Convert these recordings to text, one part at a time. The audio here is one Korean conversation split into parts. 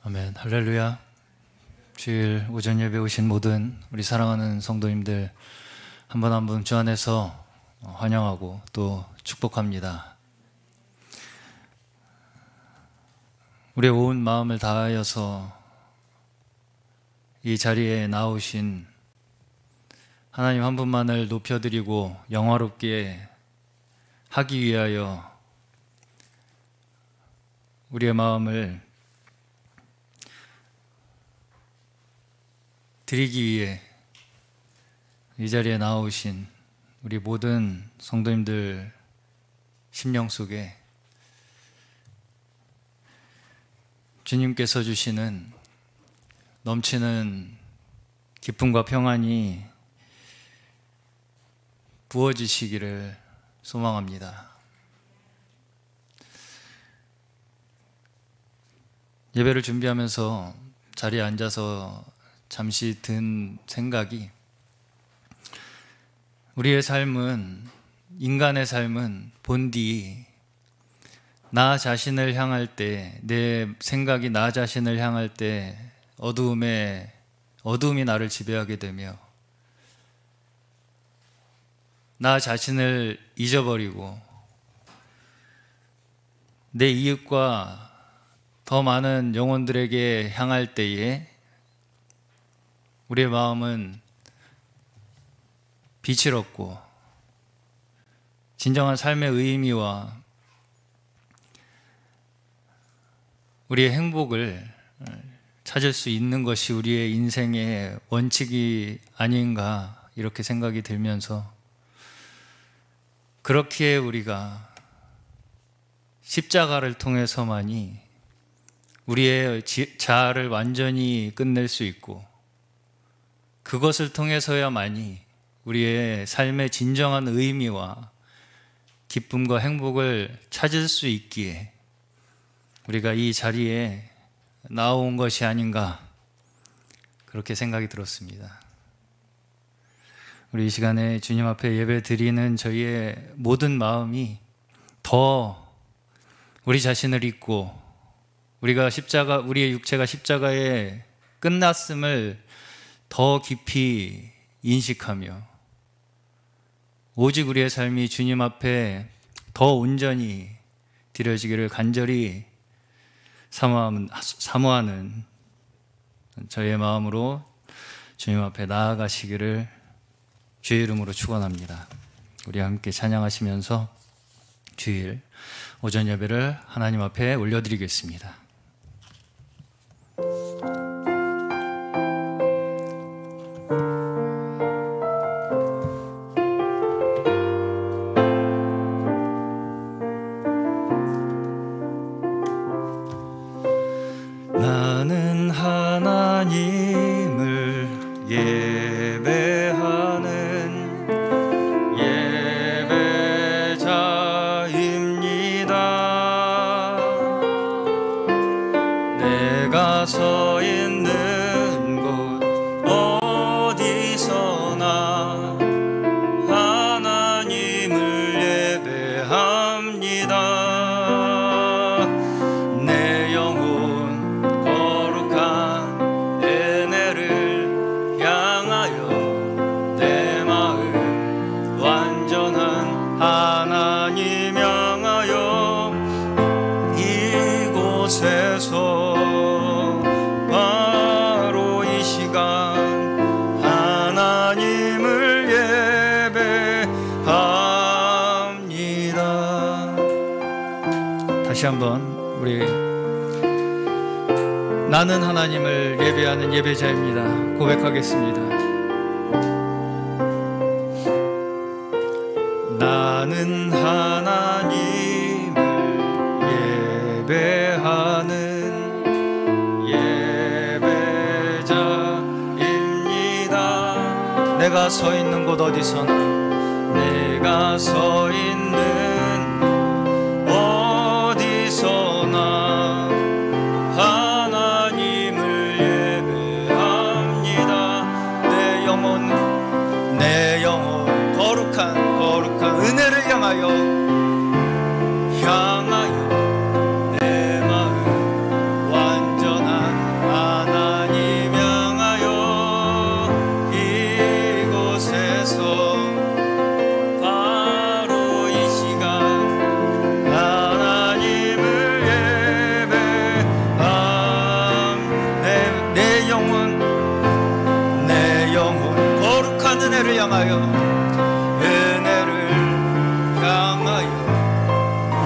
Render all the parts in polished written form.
아멘. 할렐루야. 주일 오전 예배 오신 모든 우리 사랑하는 성도님들 한 분 한 분 주 안에서 환영하고 또 축복합니다. 우리의 온 마음을 다하여서 이 자리에 나오신 하나님 한 분만을 높여드리고 영화롭게 하기 위하여 우리의 마음을 드리기 위해 이 자리에 나오신 우리 모든 성도님들 심령 속에 주님께서 주시는 넘치는 기쁨과 평안이 부어지시기를 소망합니다. 예배를 준비하면서 자리에 앉아서 잠시 든 생각이, 우리의 삶은, 인간의 삶은 본디 나 자신을 향할 때, 내 생각이 나 자신을 향할 때 어두움이 나를 지배하게 되며 나 자신을 잊어버리고 내 이웃과 더 많은 영혼들에게 향할 때에 우리의 마음은 빛을 얻고 진정한 삶의 의미와 우리의 행복을 찾을 수 있는 것이 우리의 인생의 원칙이 아닌가, 이렇게 생각이 들면서, 그렇기에 우리가 십자가를 통해서만이 우리의 자아를 완전히 끝낼 수 있고, 그것을 통해서야만이 우리의 삶의 진정한 의미와 기쁨과 행복을 찾을 수 있기에 우리가 이 자리에 나온 것이 아닌가, 그렇게 생각이 들었습니다. 우리 이 시간에 주님 앞에 예배 드리는 저희의 모든 마음이 더 우리 자신을 잊고 우리의 육체가 십자가에 끝났음을 더 깊이 인식하며 오직 우리의 삶이 주님 앞에 더 온전히 드려지기를 간절히 사모하는 저희의 마음으로 주님 앞에 나아가시기를 주의 이름으로 축원합니다. 우리 함께 찬양하시면서 주일 오전 예배를 하나님 앞에 올려드리겠습니다. 나는 하나님을 예배하는 예배자입니다. 내가 서 있는 곳 어디서나 하나님을 예배합니다. 내 영혼 거룩한 은혜를 향하여 내 마음 완전한 하나님 향하여 이곳에서 바로 이 시간 하나님을 예배합니다. 다시 한번 우리 나는 하나님을 예배하는 예배자입니다 고백하겠습니다. 나는 하나님을 예배하는 예배자입니다. 내가 서 있는 곳 어디서나 내가 서 있는 어디서나 하나님을 예배합니다. 내 영혼 거룩한 은혜를 향하여 내 마음 완전한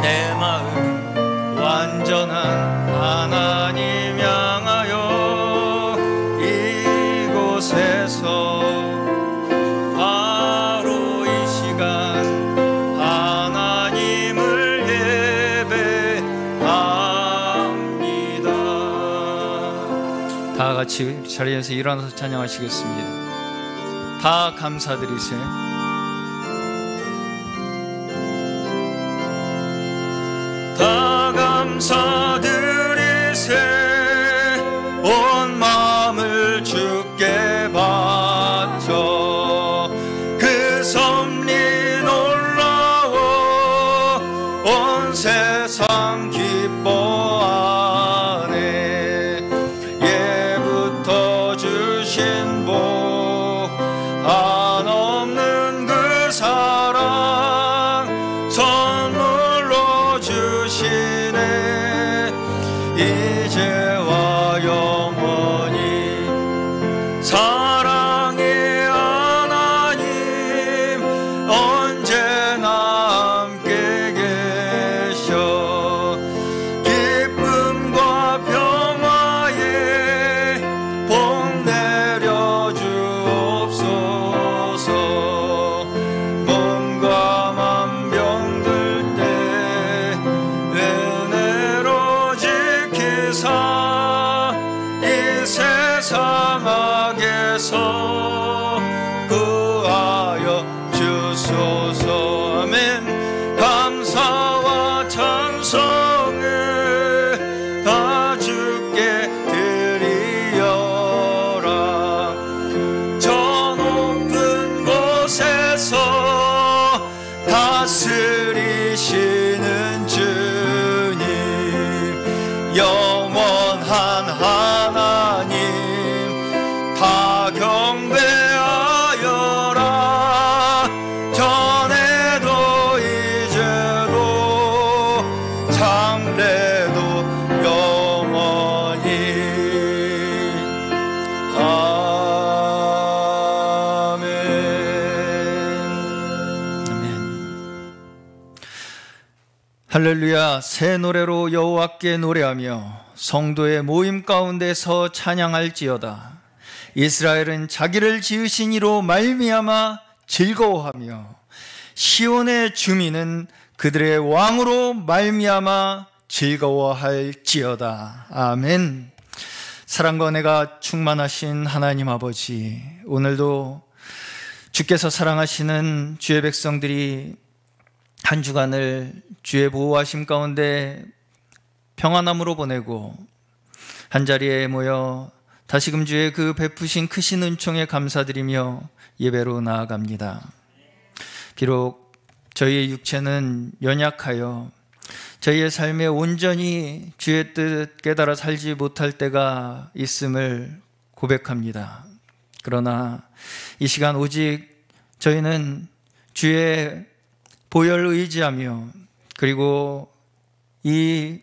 내 마음 완전한 하나님 향하여 이곳에서 바로 이 시간 하나님을 예배합니다. 다 같이 자리에서 일어나서 찬양하시겠습니다. 다 감사드리세요. 다 감사드리세 온 마음을 주께 바쳐 그 섭리 놀라워 온 세상 기뻐하네. 예부터 주신 복 한없는 그 사랑 선물로 주시네. 이제와 영원히 사랑의 하나님 언제나 함께 계셔 기쁨과 평화에 복 내려 주옵소서. 몸과 맘 병들 때 은혜로 지키사 이 세상 악에서 구하여 주소서. 아멘. 감사와 찬송을 다 주께 드리어라. 저 높은 곳에서 다스리시는 주님 영원한 하나님 다 경배하여라. 전에도 이제도 장래도 영원히. 아멘. 아멘. 할렐루야. 새 노래로 여호와께 노래하며 성도의 모임 가운데서 찬양할지어다. 이스라엘은 자기를 지으신 이로 말미암아 즐거워하며 시온의 주민은 그들의 왕으로 말미암아 즐거워할지어다. 아멘. 사랑과 은혜가 충만하신 하나님 아버지, 오늘도 주께서 사랑하시는 주의 백성들이 한 주간을 주의 보호하심 가운데 평안함으로 보내고 한자리에 모여 다시금 주의 그 베푸신 크신 은총에 감사드리며 예배로 나아갑니다. 비록 저희의 육체는 연약하여 저희의 삶에 온전히 주의 뜻 깨달아 살지 못할 때가 있음을 고백합니다. 그러나 이 시간 오직 저희는 주의 보혈을 의지하며 그리고 이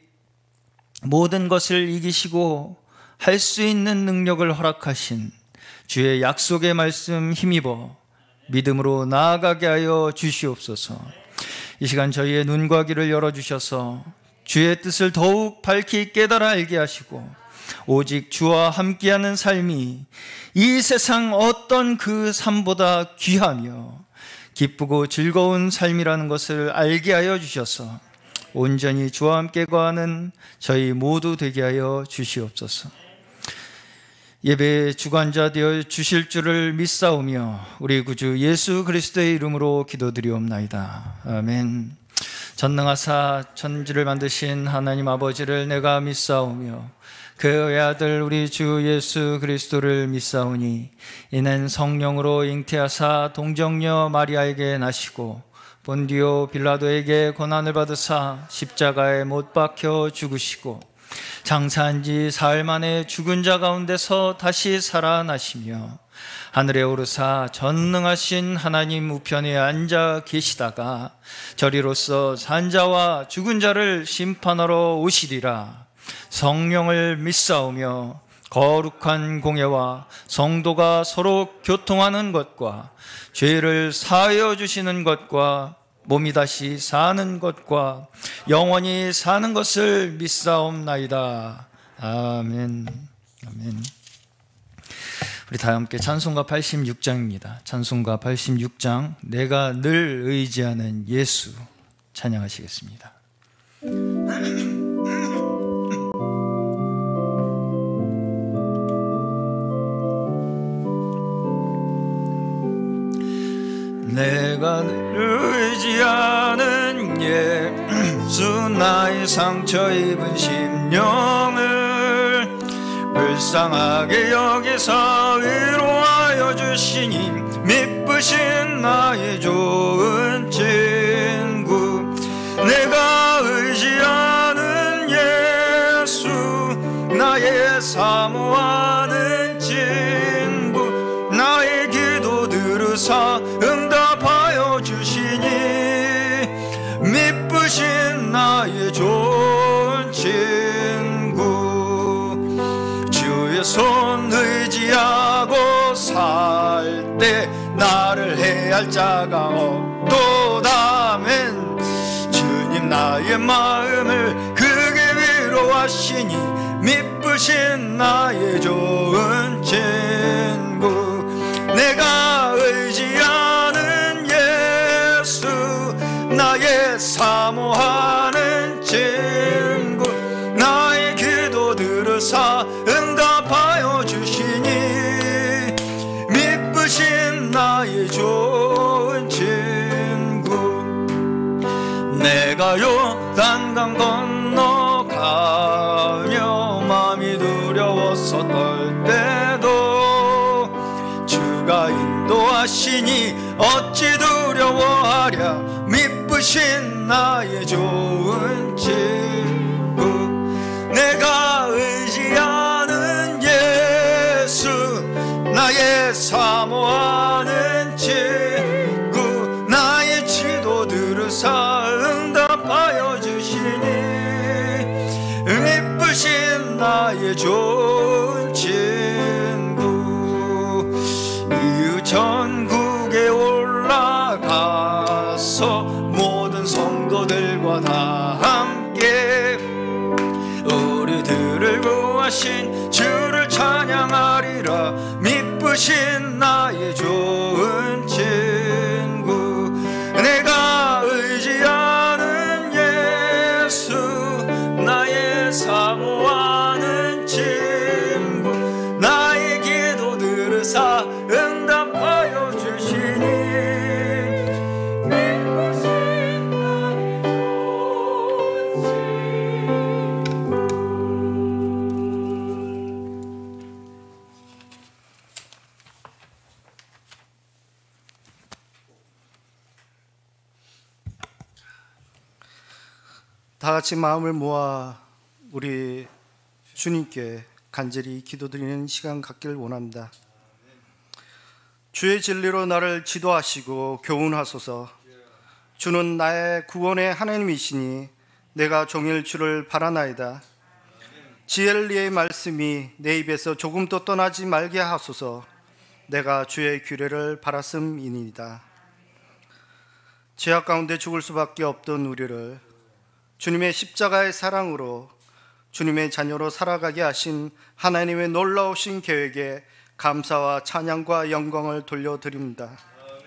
모든 것을 이기시고 할 수 있는 능력을 허락하신 주의 약속의 말씀 힘입어 믿음으로 나아가게 하여 주시옵소서. 이 시간 저희의 눈과 귀를 열어주셔서 주의 뜻을 더욱 밝히 깨달아 알게 하시고 오직 주와 함께하는 삶이 이 세상 어떤 그 삶보다 귀하며 기쁘고 즐거운 삶이라는 것을 알게 하여 주셔서 온전히 주와 함께 거하는 저희 모두 되게 하여 주시옵소서. 예배의 주관자 되어 주실 줄을 믿사오며 우리 구주 예수 그리스도의 이름으로 기도드리옵나이다. 아멘. 전능하사 천지를 만드신 하나님 아버지를 내가 믿사오며 그 외아들 우리 주 예수 그리스도를 믿사오니 이는 성령으로 잉태하사 동정녀 마리아에게 나시고 본디오 빌라도에게 고난을 받으사 십자가에 못 박혀 죽으시고 장사한 지 사흘 만에 죽은 자 가운데서 다시 살아나시며 하늘에 오르사 전능하신 하나님 우편에 앉아 계시다가 저리로서 산 자와 죽은 자를 심판하러 오시리라. 성령을 믿사오며 거룩한 공예와 성도가 서로 교통하는 것과 죄를 사하여 주시는 것과 몸이 다시 사는 것과 영원히 사는 것을 믿사옵나이다. 아멘. 아멘. 우리 다 함께 찬송가 86장입니다. 찬송가 86장, 내가 늘 의지하는 예수 찬양하시겠습니다. 내가 늘 의지하는 예수, 나의 상처 입은 심령을 불쌍하게 여기서 위로하여 주시니 미쁘신 나의 좋은 친구. 내가 의지하는 예수, 나의 사모하는 친구. 나의 기도 들으사 응답하여 주시니 미쁘신 나의 좋은 친구. 주의 손 의지하고 살 때 나를 해할 자가 없도다멘. 주님 나의 마음을 크게 위로하시니 미쁘신 나의 좋은 친구. 내가 의지하는 예수, 나의 사모하는 친구. 나의 기도 들으사 응답하여 주시니 미쁘신 나의 좋은 친구. 내가 요단강 건너가며 마음이 두려워서 떨 때도 주가 인도하시니 어찌 두려워하랴. 미쁘신 나의 좋은 친구. 내가 의지하는 예수, 나의 사모하는 친구. 나의 지도 들으사 응답하여 주시니 미쁘신 나의 좋은 친구. 이웃 전국에 올라가서 모든 성도들과 다 함께 우리들을 구하신 주를 찬양하리라. 미쁘신 나의 좋은 친구. 내가 의지하는 예수, 나의 사모하는 친구. 나의 기도 들으사 응답하여 주시니 미쁘신 나의 좋은 친구. 다 같이 마음을 모아 우리 주님께 간절히 기도드리는 시간 갖기를 원합니다. 주의 진리로 나를 지도하시고 교훈하소서. 주는 나의 구원의 하나님이시니 내가 종일 주를 바라나이다. 지엘리의 말씀이 내 입에서 조금도 떠나지 말게 하소서. 내가 주의 규례를 바랐음이니이다. 죄악 가운데 죽을 수밖에 없던 우리를 주님의 십자가의 사랑으로 주님의 자녀로 살아가게 하신 하나님의 놀라우신 계획에 감사와 찬양과 영광을 돌려드립니다.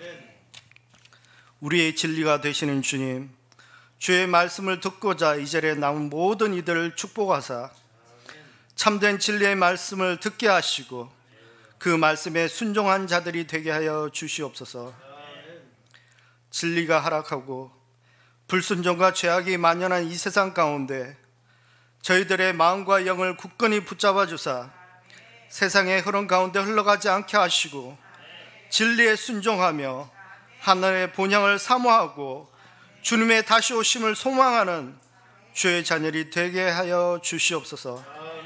우리의 진리가 되시는 주님, 주의 말씀을 듣고자 이 자리에 남은 모든 이들을 축복하사 참된 진리의 말씀을 듣게 하시고 그 말씀에 순종한 자들이 되게 하여 주시옵소서. 진리가 하락하고 불순종과 죄악이 만연한 이 세상 가운데 저희들의 마음과 영을 굳건히 붙잡아 주사 세상의 흐름 가운데 흘러가지 않게 하시고 진리에 순종하며 하늘의 본향을 사모하고 주님의 다시 오심을 소망하는 주의 자녀들이 되게 하여 주시옵소서.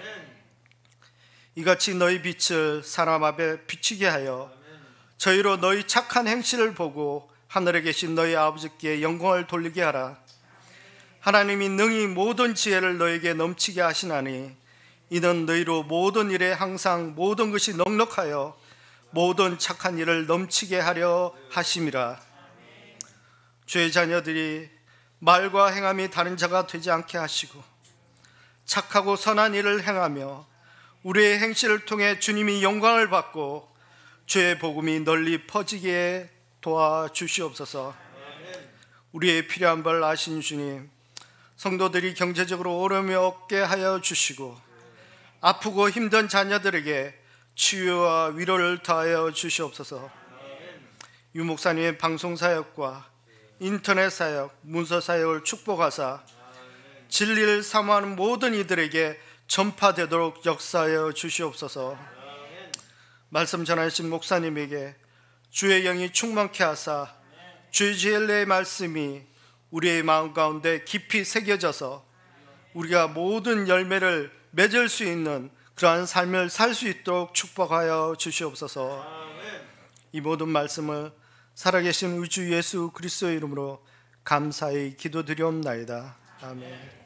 이같이 너희 빛을 사람 앞에 비치게 하여 저희로 너희 착한 행실을 보고 하늘에 계신 너희 아버지께 영광을 돌리게 하라. 하나님이 능히 모든 지혜를 너에게 넘치게 하시나니 이는 너희로 모든 일에 항상 모든 것이 넉넉하여 모든 착한 일을 넘치게 하려 하심이라. 주의 자녀들이 말과 행함이 다른 자가 되지 않게 하시고 착하고 선한 일을 행하며 우리의 행실을 통해 주님이 영광을 받고 주의 복음이 널리 퍼지게 도와주시옵소서. 우리의 필요한 걸 아신 주님, 성도들이 경제적으로 어려움이 없게 하여 주시고 아프고 힘든 자녀들에게 치유와 위로를 더하여 주시옵소서. 유 목사님의 방송 사역과 인터넷 사역, 문서 사역을 축복하사 진리를 사모하는 모든 이들에게 전파되도록 역사하여 주시옵소서. 말씀 전하신 목사님에게 주의 영이 충만케 하사 주의 진리의 말씀이 우리의 마음 가운데 깊이 새겨져서 우리가 모든 열매를 맺을 수 있는 그러한 삶을 살 수 있도록 축복하여 주시옵소서. 이 모든 말씀을 살아계신 우리 주 예수 그리스도의 이름으로 감사히 기도드리옵나이다. 아멘.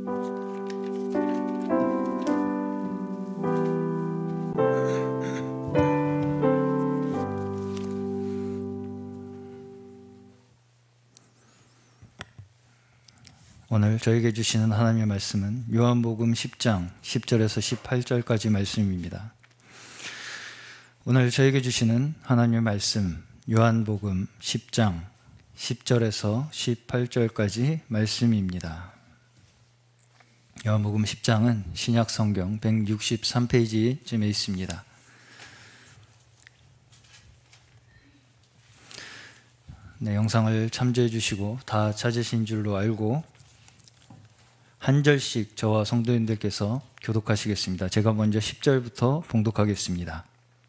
오늘 저에게 주시는 하나님의 말씀은 요한복음 10장 10절에서 18절까지 말씀입니다. 오늘 저에게 주시는 하나님의 말씀 요한복음 10장 10절에서 18절까지 말씀입니다. 요한복음 10장은 신약성경 163페이지쯤에 있습니다. 네, 영상을 참조해 주시고 다 찾으신 줄로 알고 한 절씩 저와 성도님들께서 교독하시겠습니다. 제가 먼저 10절부터 봉독하겠습니다.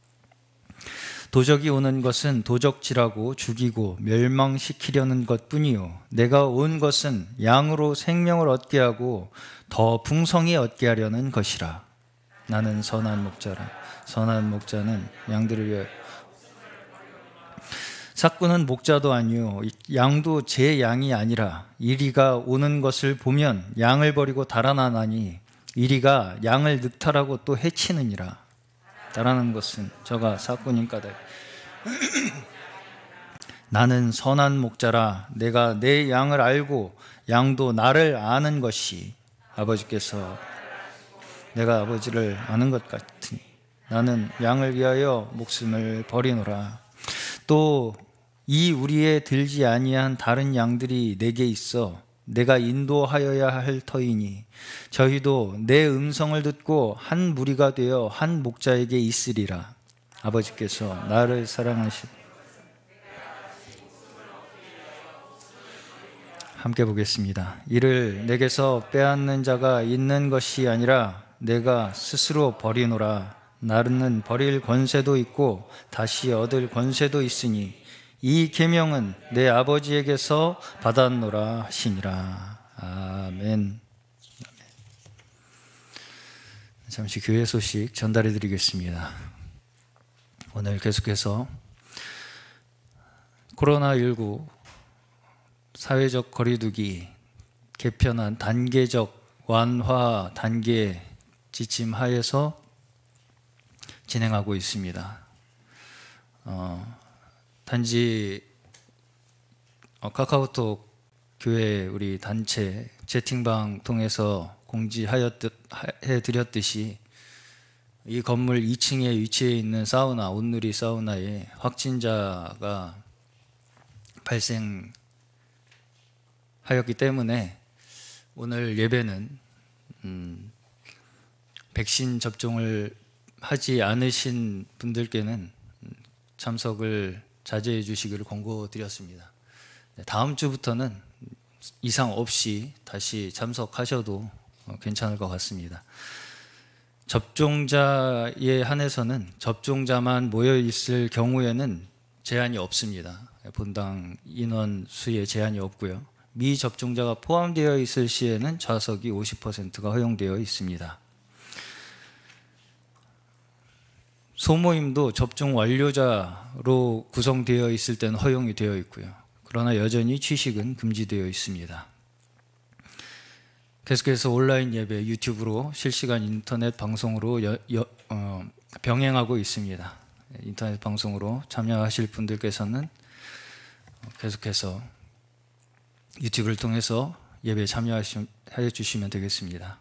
도적이 오는 것은 도적질하고 죽이고 멸망시키려는 것뿐이요 내가 온 것은 양으로 생명을 얻게 하고 더 풍성히 얻게 하려는 것이라. 나는 선한 목자라. 선한 목자는 양들을 위하여. 삭구는 목자도 아니요 양도 제 양이 아니라 이리가 오는 것을 보면 양을 버리고 달아나나니 이리가 양을 늑탈하고 또 해치느니라. 달아나는 것은 저가 삭구님 까닭. 나는 선한 목자라. 내가 내 양을 알고 양도 나를 아는 것이 아버지께서 내가 아버지를 아는 것 같으니 나는 양을 위하여 목숨을 버리노라. 또 이 우리에 들지 아니한 다른 양들이 내게 있어 내가 인도하여야 할 터이니 저희도 내 음성을 듣고 한 무리가 되어 한 목자에게 있으리라. 아버지께서 나를 사랑하시. 함께 보겠습니다. 이를 내게서 빼앗는 자가 있는 것이 아니라 내가 스스로 버리노라. 나는 버릴 권세도 있고 다시 얻을 권세도 있으니 이 계명은 내 아버지에게서 받았노라 하시니라. 아멘. 잠시 교회 소식 전달해 드리겠습니다. 오늘 계속해서 코로나19 사회적 거리두기 개편한 단계적 완화 단계 지침 하에서 진행하고 있습니다. 단지 카카오톡 교회 우리 단체 채팅방 통해서 공지해 드렸듯이 이 건물 2층에 위치해 있는 사우나, 온누리 사우나에 확진자가 발생하였기 때문에 오늘 예배는 백신 접종을 하지 않으신 분들께는 참석을 자제해 주시기를 권고드렸습니다. 다음 주부터는 이상 없이 다시 참석하셔도 괜찮을 것 같습니다. 접종자에 한해서는 접종자만 모여 있을 경우에는 제한이 없습니다. 본당 인원 수에 제한이 없고요. 미접종자가 포함되어 있을 시에는 좌석이 50%가 허용되어 있습니다. 소모임도 접종 완료자로 구성되어 있을 때는 허용이 되어 있고요. 그러나 여전히 취식은 금지되어 있습니다. 계속해서 온라인 예배 유튜브로 실시간 인터넷 방송으로 병행하고 있습니다. 인터넷 방송으로 참여하실 분들께서는 계속해서 유튜브를 통해서 예배에 참여해 주시면 되겠습니다.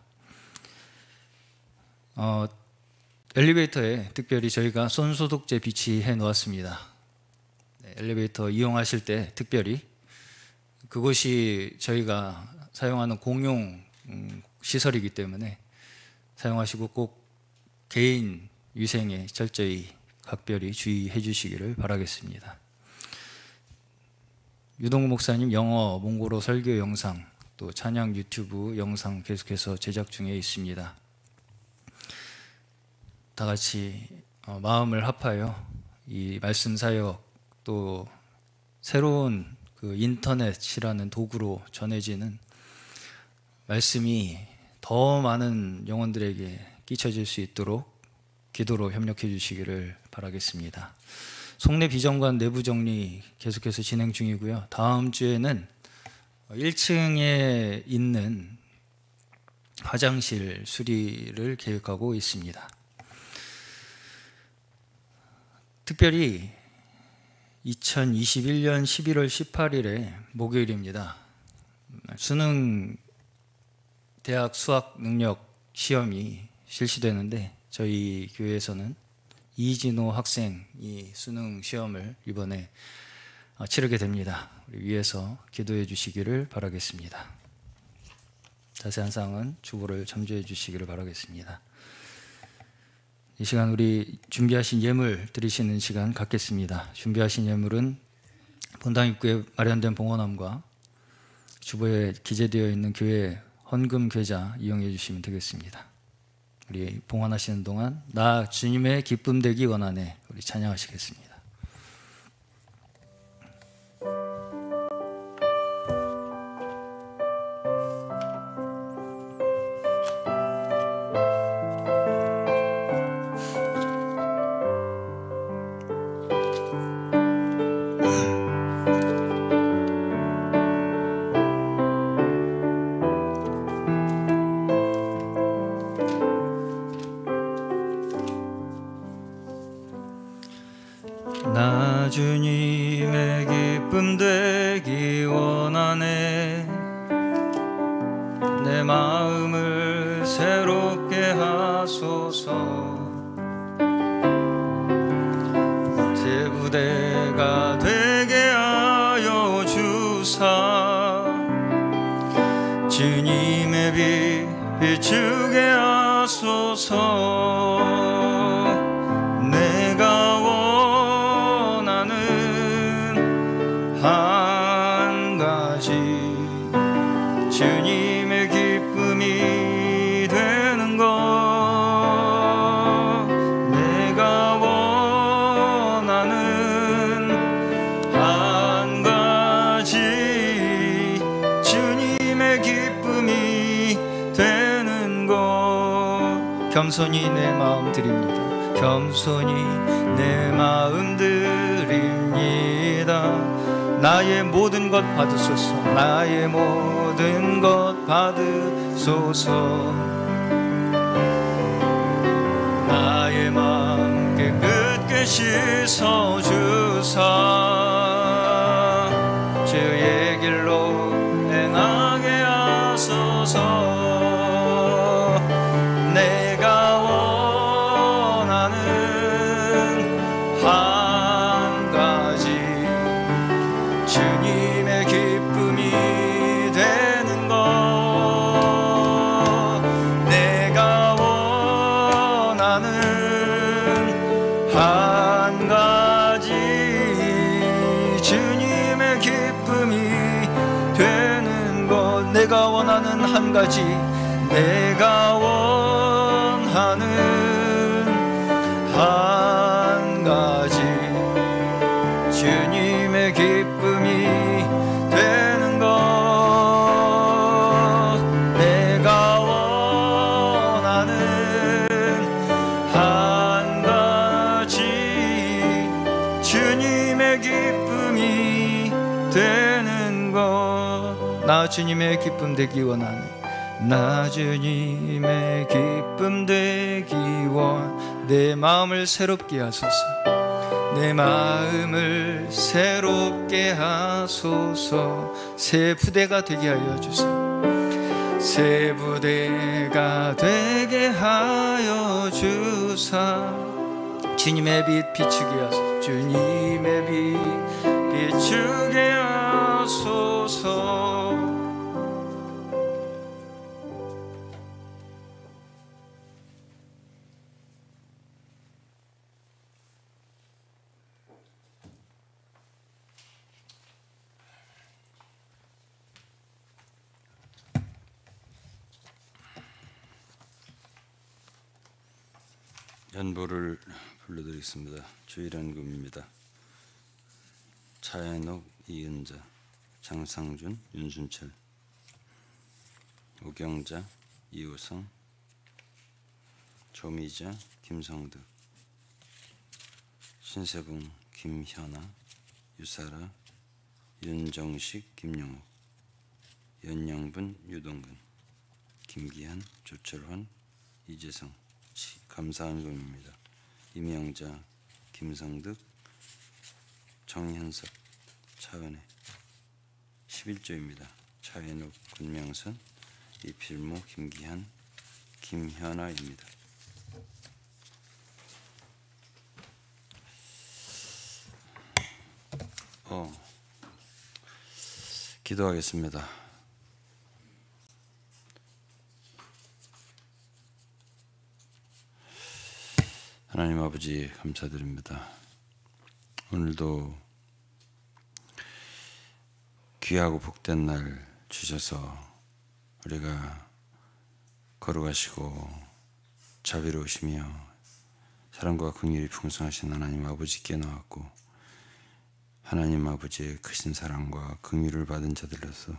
엘리베이터에 특별히 저희가 손소독제 비치해 놓았습니다. 엘리베이터 이용하실 때 특별히 그곳이 저희가 사용하는 공용 시설이기 때문에 사용하시고 꼭 개인 위생에 철저히 각별히 주의해 주시기를 바라겠습니다. 유동구 목사님 영어, 몽골어 설교 영상, 또 찬양 유튜브 영상 계속해서 제작 중에 있습니다. 다 같이 마음을 합하여 이 말씀 사역, 또 새로운 그 인터넷이라는 도구로 전해지는 말씀이 더 많은 영혼들에게 끼쳐질 수 있도록 기도로 협력해 주시기를 바라겠습니다. 송내 비정관 내부 정리 계속해서 진행 중이고요. 다음 주에는 1층에 있는 화장실 수리를 계획하고 있습니다. 특별히 2021년 11월 18일에 목요일입니다. 수능 대학 수학 능력 시험이 실시되는데 저희 교회에서는 이진호 학생이 수능 시험을 이번에 치르게 됩니다. 우리 위해서 기도해 주시기를 바라겠습니다. 자세한 사항은 주보를 참조해 주시기를 바라겠습니다. 이 시간 우리 준비하신 예물 드리시는 시간 갖겠습니다. 준비하신 예물은 본당 입구에 마련된 봉헌함과 주보에 기재되어 있는 교회 헌금 계좌 이용해 주시면 되겠습니다. 우리 봉헌하시는 동안 나 주님의 기쁨 되기 원하네 우리 찬양하시겠습니다. 나 주님의 기쁨 되기 원하네 내 마음을 새롭게 하소서 제부대가 되게 하여 주사 주님의 빛 비추게 하소서 내가 한 가지 주님의 기쁨이 되는 것 내가 원하는 한 가지 주님의 기쁨이 되는 것 겸손히 내 마음 드립니다. 겸손히 내 마음 드립니다. 나의 모든 것 받으소서 나의 모든 것 받으소서 나의 마음 깨끗게 씻어주사 주의 길로 행하게 하소서 내가 원하는 한 가지 주님의 기쁨이 되는 것 내가 원하는 한 가지 주님의 기쁨이 되는 것 내가 원하는 한 가지 내가 원하는 한 가지 주님의 기쁨이 되는 것 내가 원하는 한 가지 주님의 기쁨이 되는 것 나 주님의 기쁨 되기 원하네 나 주님의 기쁨 되기 원 내 마음을 새롭게 하소서 내 마음을 새롭게 하소서. 새 부대가 되게 하여 주사. 새 부대가 되게 하여 주사. 주님의 빛 비추게 하소서. 주님의 빛 비추게 하소서. 연보를 불러드리겠습니다. 주일연금입니다. 차현옥, 이은자, 장상준, 윤순철, 오경자, 이우성, 조미자, 김성득, 신세붕, 김현아, 유사라, 윤정식, 김용욱, 연영분, 유동근, 김기한, 조철환, 이재성. 감사한 금입니다. 임영자, 김성득, 정현석, 차은혜. 11조입니다. 차현욱, 권명선, 이필모, 김기한, 김현아입니다. 기도하겠습니다. 하나님 아버지 감사드립니다. 오늘도 귀하고 복된 날 주셔서 우리가 거룩하시고 자비로우시며 사랑과 긍휼이 풍성하신 하나님 아버지께 나왔고, 하나님 아버지의 크신 사랑과 긍휼을 받은 자들로서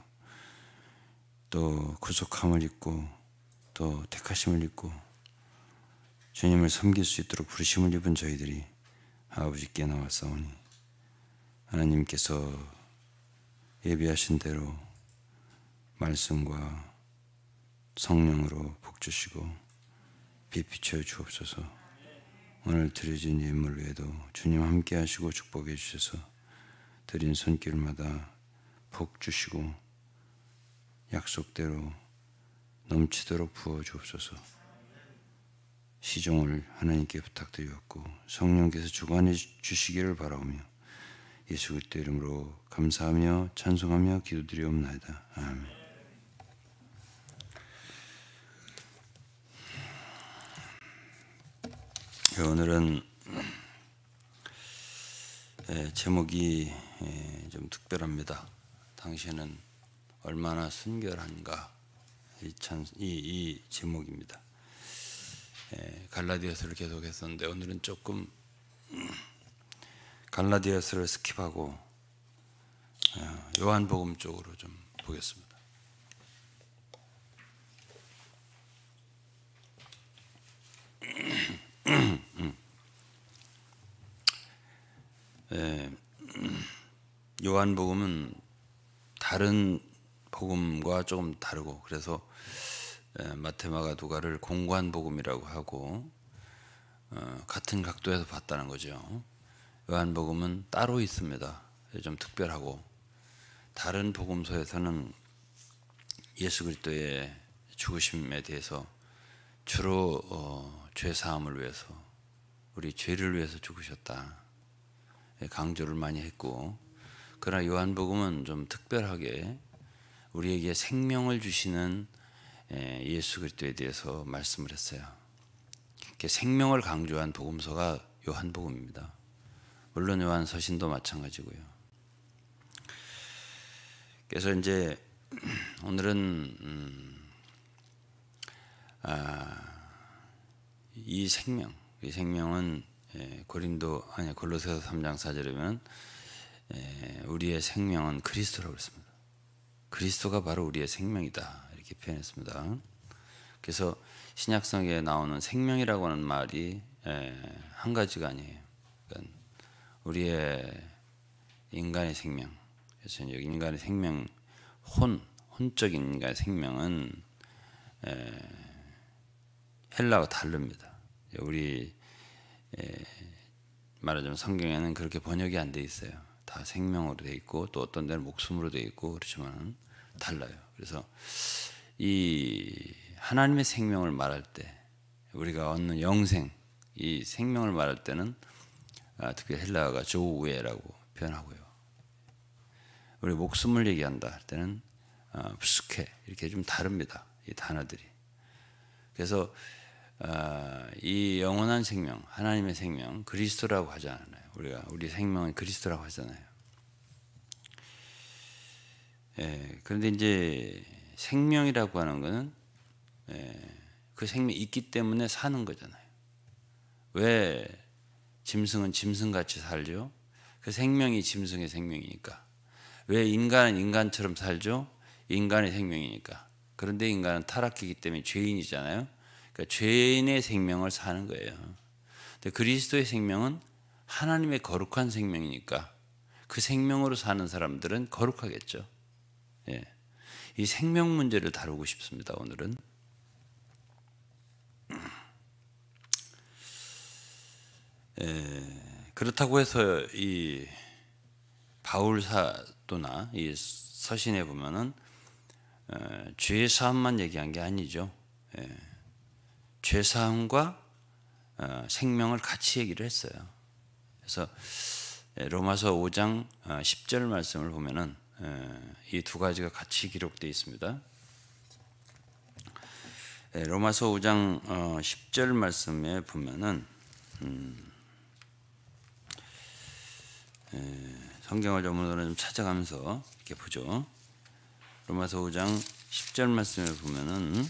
또 구속함을 입고 또 택하심을 입고 주님을 섬길 수 있도록 부르심을 입은 저희들이 아버지께 나왔사오니, 하나님께서 예비하신 대로 말씀과 성령으로 복주시고 빛 비춰 주옵소서. 오늘 드려진 예물 외에도 주님 함께 하시고 축복해 주셔서 드린 손길마다 복 주시고 약속대로 넘치도록 부어 주옵소서. 시종을 하나님께 부탁드렸고 성령께서 주관해 주시기를 바라오며 예수 그리스도 이름으로 감사하며 찬송하며 기도드리옵나이다. 아멘. 오늘은 제목이 좀 특별합니다. 당신은 얼마나 순결한가, 이 제목입니다. 갈라디아서를 계속했었는데 오늘은 조금 갈라디아서를 스킵하고 요한복음 쪽으로 좀 보겠습니다. 요한복음은 다른 복음과 조금 다르고, 그래서 마태, 마가, 누가를 공관 복음이라고 하고 같은 각도에서 봤다는 거죠. 요한복음은 따로 있습니다. 좀 특별하고, 다른 복음서에서는 예수 그리스도의 죽으심에 대해서 주로 죄 사함을 위해서, 우리 죄를 위해서 죽으셨다 강조를 많이 했고, 그러나 요한복음은 좀 특별하게 우리에게 생명을 주시는 예수 그리스도에 대해서 말씀을 했어요. 생명을 강조한 복음서가 요한복음입니다. 물론 요한서신도 마찬가지고요. 그래서 이제 오늘은 이 생명은 골로새서 3장 4절에 우리의 생명은 그리스도라고 했습니다. 그리스도가 바로 우리의 생명이다 이렇게 표현했습니다. 그래서 신약성에 나오는 생명이라고 하는 말이 한 가지가 아니에요. 그러니까 우리의 인간의 생명, 그래서 여기 인간의 생명, 혼적인 인간의 생명은 헬라와 다릅니다. 우리 말하자면 성경에는 그렇게 번역이 안 돼 있어요. 다 생명으로 돼 있고 또 어떤 데는 목숨으로 돼 있고 그렇지만 달라요. 그래서 이 하나님의 생명을 말할 때 우리가 얻는 영생, 이 생명을 말할 때는 특히 헬라어가 조우에라고 표현하고요. 우리 목숨을 얘기한다 할 때는 프스케 이렇게 좀 다릅니다. 이 단어들이. 그래서 이 영원한 생명, 하나님의 생명, 그리스도라고 하지 않아요. 우리 생명은 그리스도라고 하잖아요. 그런데 이제 생명이라고 하는 것은 그 생명이 있기 때문에 사는 거잖아요. 왜 짐승은 짐승같이 살죠? 그 생명이 짐승의 생명이니까. 왜 인간은 인간처럼 살죠? 인간의 생명이니까. 그런데 인간은 타락했기 때문에 죄인이잖아요. 그러니까 죄인의 생명을 사는 거예요. 근데 그리스도의 생명은 하나님의 거룩한 생명이니까 그 생명으로 사는 사람들은 거룩하겠죠. 이 생명 문제를 다루고 싶습니다. 오늘은. 그렇다고 해서 이 바울 사도나 이 서신에 보면은 죄 사함만 얘기한 게 아니죠. 죄 사함과 생명을 같이 얘기를 했어요. 그래서 로마서 5장 10절 말씀을 보면은 이 두 가지가 같이 기록되어 있습니다. 로마서 5장 10절 말씀에 보면은 성경을 전문으로 좀 찾아가면서 이렇게 보죠. 로마서 5장 10절 말씀을 보면은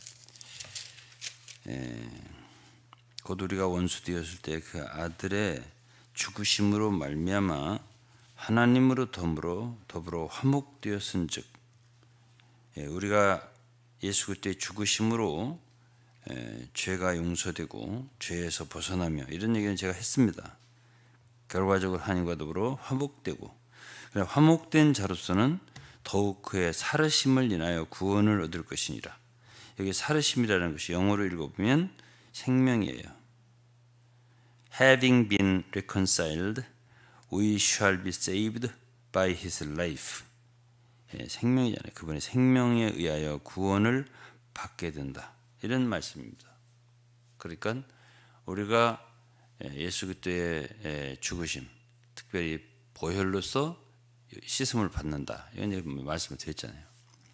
곧 우리가 원수 되었을 때 그 아들의 죽으심으로 말미암아 하나님으로 더불어 화목되었은즉, 우리가 예수 그리스도의 죽으심으로 죄가 용서되고 죄에서 벗어나며 이런 얘기는 제가 했습니다. 결과적으로 하나님과 더불어 화목되고, 화목된 자로서는 더욱 그의 살으심을 인하여 구원을 얻을 것이니라. 여기 살으심이라는 것이 영어로 읽어보면 생명이에요. Having been reconciled, we shall be saved by his life. 생명이잖아요. 그분의 생명에 의하여 구원을 받게 된다. 이런 말씀입니다. 그러니까 우리가 예수 그리스도의 죽으심, 특별히 보혈로서 씻음을 받는다. 이런 말씀을 드렸잖아요.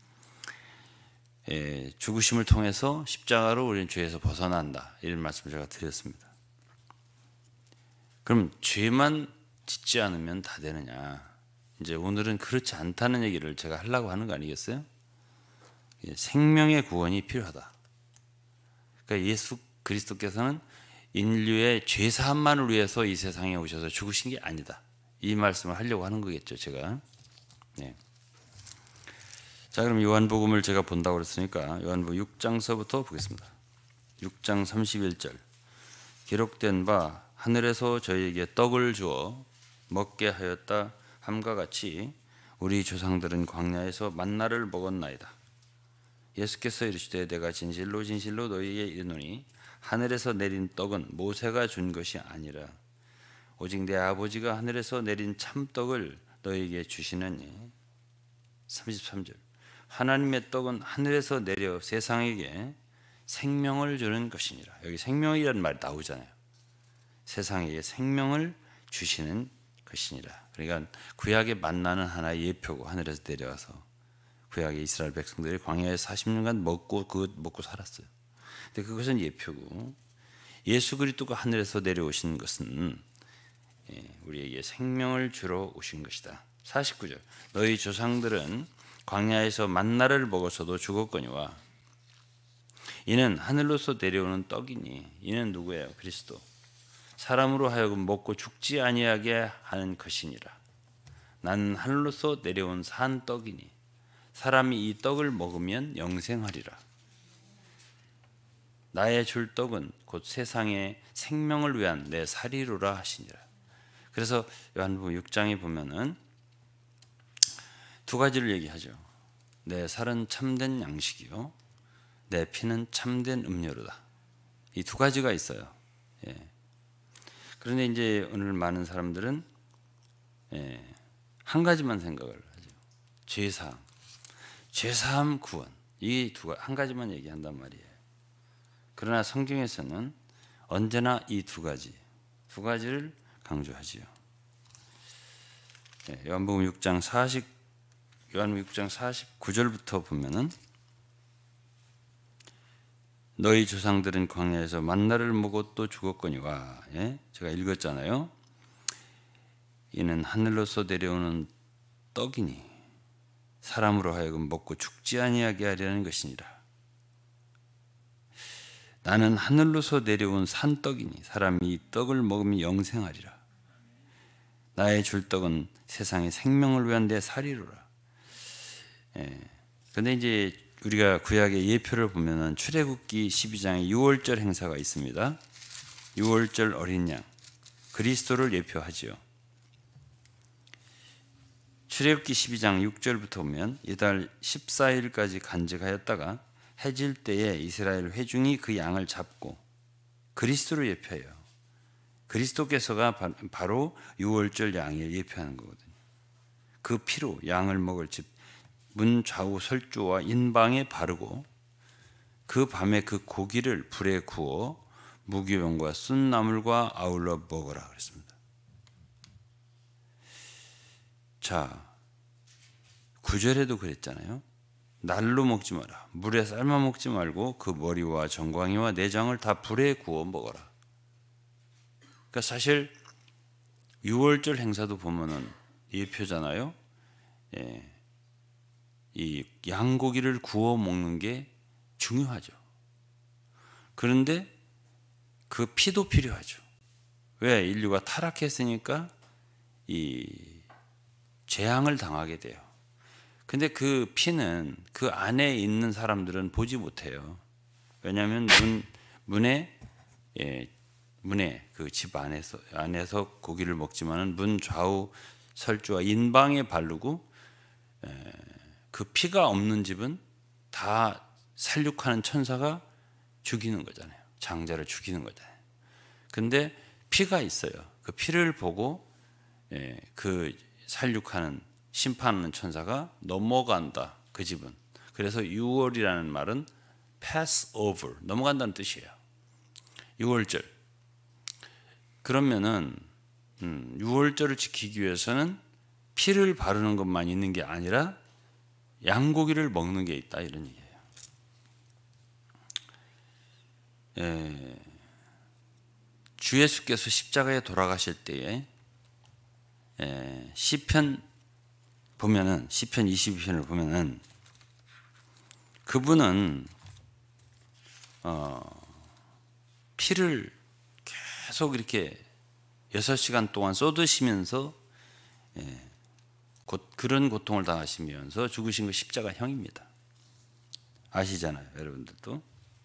죽으심을 통해서 십자가로 우리는 죄에서 벗어난다. 이런 말씀을 제가 드렸습니다. 그럼 죄만 짓지 않으면 다 되느냐? 이제 오늘은 그렇지 않다는 얘기를 제가 하려고 하는 거 아니겠어요? 생명의 구원이 필요하다. 그러니까 예수 그리스도께서는 인류의 죄 사함만을 위해서 이 세상에 오셔서 죽으신 게 아니다. 이 말씀을 하려고 하는 거겠죠, 제가. 네. 자, 그럼 요한복음을 제가 본다고 그랬으니까 요한복음 6장서부터 보겠습니다. 6장 31절. 기록된 바 하늘에서 저희에게 떡을 주어 먹게 하였다 함과 같이 우리 조상들은 광야에서 만나를 먹었나이다. 예수께서 이르시되 내가 진실로 진실로 너희에게 이르노니 하늘에서 내린 떡은 모세가 준 것이 아니라 오직 내 아버지가 하늘에서 내린 참떡을 너희에게 주시느니. 33절. 하나님의 떡은 하늘에서 내려 세상에게 생명을 주는 것이니라. 여기 생명이라는 말이 나오잖아요. 세상에게 생명을 주시는 것이니라. 그러니까 구약의 만나는 하나의 예표고, 하늘에서 내려와서 구약의 이스라엘 백성들이 광야에 40년간 먹고 살았어요. 근데 그것은 예표고, 예수 그리스도가 하늘에서 내려오신 것은 우리에게 생명을 주러 오신 것이다. 49절. 너희 조상들은 광야에서 만나를 먹어서도 죽었거니와 이는 하늘로서 내려오는 떡이니. 이는 누구예요? 그리스도. 사람으로 하여금 먹고 죽지 아니하게 하는 것이니라. 나는 하늘로서 내려온 산 떡이니 사람이 이 떡을 먹으면 영생하리라. 나의 줄 떡은 곧 세상의 생명을 위한 내 살이로라 하시니라. 그래서 요한복음 6장에 보면은 두 가지를 얘기하죠. 내 살은 참된 양식이요, 내 피는 참된 음료로다. 이 두 가지가 있어요. 그런데 이제 오늘 많은 사람들은 한 가지만 생각을 하죠. 죄사함, 구원. 이 한 가지만 얘기한단 말이에요. 그러나 성경에서는 언제나 이 두 가지를 강조하지요. 요한복음 6장 49절부터 보면은 너희 조상들은 광야에서 만나를 먹고 또 죽었거니와, 제가 읽었잖아요. 이는 하늘로서 내려오는 떡이니 사람으로 하여금 먹고 죽지 아니하게 하려는 것이니라. 나는 하늘로서 내려온 산떡이니 사람이 이 떡을 먹으면 영생하리라. 나의 줄 떡은 세상의 생명을 위한 내 살이로라. 그런데 이제 우리가 구약의 예표를 보면은 출애굽기 12장에 유월절 행사가 있습니다. 유월절 어린 양, 그리스도를 예표하지요. 출애굽기 12장 6절부터 보면 이달 14일까지 간직하였다가 해질 때에 이스라엘 회중이 그 양을 잡고 그리스도를 예표해요. 그리스도께서가 바로 유월절 양을 예표하는 거거든요. 그 피로 양을 먹을 집 문 좌우 설주와 인방에 바르고 그 밤에 그 고기를 불에 구워 무교병과 순 나물과 아울러 먹어라 그랬습니다. 자, 9절에도 그랬잖아요. 날로 먹지 마라. 물에 삶아 먹지 말고 그 머리와 정광이와 내장을 다 불에 구워 먹어라. 그러니까 사실 유월절 행사도 보면은 예표잖아요. 이 양고기를 구워 먹는 게 중요하죠. 그런데 그 피도 필요하죠. 왜? 인류가 타락했으니까 이 재앙을 당하게 돼요. 근데 그 피는 그 안에 있는 사람들은 보지 못해요. 왜냐하면 문에 그 집 안에서 고기를 먹지만은 문 좌우 설주와 인방에 바르고 그 피가 없는 집은 다 살육하는 천사가 죽이는 거잖아요. 장자를 죽이는 거잖아요. 근데 피가 있어요. 그 피를 보고 그 살육하는 심판하는 천사가 넘어간다. 그 집은. 그래서 6월이라는 말은 pass over, 넘어간다는 뜻이에요. 6월절. 그러면은 6월절을 지키기 위해서는 피를 바르는 것만 있는 게 아니라 양고기를 먹는 게 있다, 이런 얘기예요. 주 예수께서 십자가에 돌아가실 때에 시편 보면은 시편 22편을 보면은 그분은 피를 계속 이렇게 6시간 동안 쏟으시면서 그런 고통을 당하시면서 죽으신 거 십자가형입니다. 아시잖아요, 여러분들도.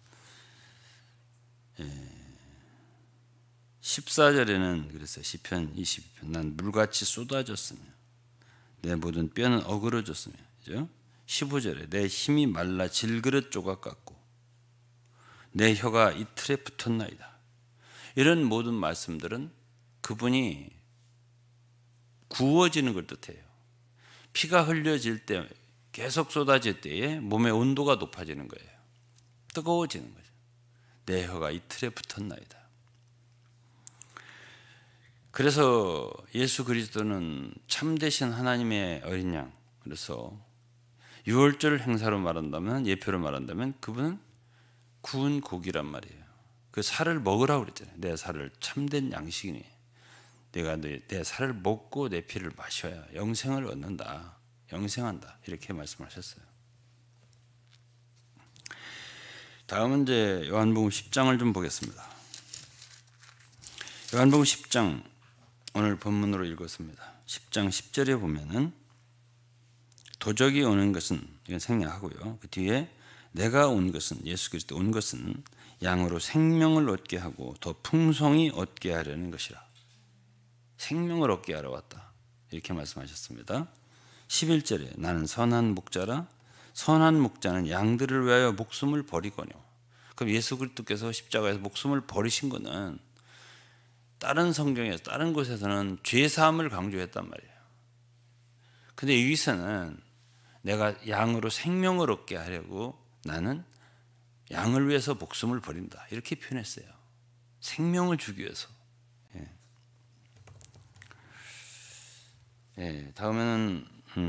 14절에는 그랬어요. 시편 22편. 난 물같이 쏟아졌으며 내 모든 뼈는 어그러졌으며. 그죠? 15절에 내 힘이 말라 질그릇 조각 같고 내 혀가 이틀에 붙었나이다. 이런 모든 말씀들은 그분이 구워지는 걸 뜻해요. 피가 흘려질 때, 계속 쏟아질 때에 몸의 온도가 높아지는 거예요. 뜨거워지는 거죠. 내 혀가 이틀에 붙었나이다. 그래서 예수 그리스도는 참되신 하나님의 어린 양. 그래서 유월절 행사로 말한다면, 예표로 말한다면 그분은 구운 고기란 말이에요. 그 살을 먹으라고 그랬잖아요. 내 살을 참된 양식이니 내가 내 살을 먹고 내 피를 마셔야 영생을 얻는다. 영생한다. 이렇게 말씀하셨어요. 다음은 이제 요한복음 10장을 좀 보겠습니다. 요한복음 10장 오늘 본문으로 읽었습니다. 10장 10절에 보면은 도적이 오는 것은, 이건 생략하고요. 그 뒤에 내가 온 것은, 예수 그리스도 온 것은 양으로 생명을 얻게 하고 더 풍성히 얻게 하려는 것이라. 생명을 얻게 하러 왔다. 이렇게 말씀하셨습니다. 11절에 나는 선한 목자라. 선한 목자는 양들을 위하여 목숨을 버리거뇨. 그럼 예수 그리스도께서 십자가에서 목숨을 버리신 것은 다른 성경에서 다른 곳에서는 죄 사함을 강조했단 말이에요. 근데 여기서는 내가 양으로 생명을 얻게 하려고 나는 양을 위해서 목숨을 버린다, 이렇게 표현했어요. 생명을 주기 위해서. 다음에는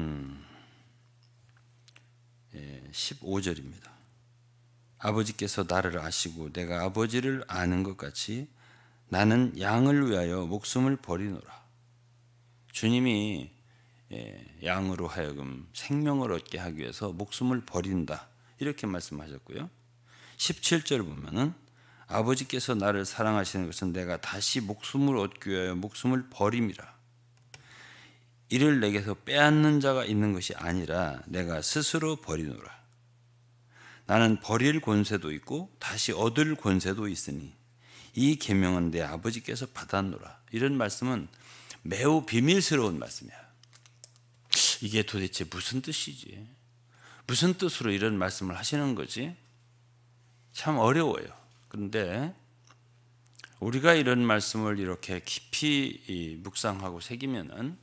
15절입니다. 아버지께서 나를 아시고 내가 아버지를 아는 것 같이 나는 양을 위하여 목숨을 버리노라. 주님이 양으로 하여금 생명을 얻게 하기 위해서 목숨을 버린다, 이렇게 말씀하셨고요. 17절 보면은 아버지께서 나를 사랑하시는 것은 내가 다시 목숨을 얻기 위하여 목숨을 버림이라. 이를 내게서 빼앗는 자가 있는 것이 아니라 내가 스스로 버리노라. 나는 버릴 권세도 있고 다시 얻을 권세도 있으니 이 계명은 내 아버지께서 받았노라. 이런 말씀은 매우 비밀스러운 말씀이야. 이게 도대체 무슨 뜻이지? 무슨 뜻으로 이런 말씀을 하시는 거지? 참 어려워요. 그런데 우리가 이런 말씀을 이렇게 깊이 묵상하고 새기면은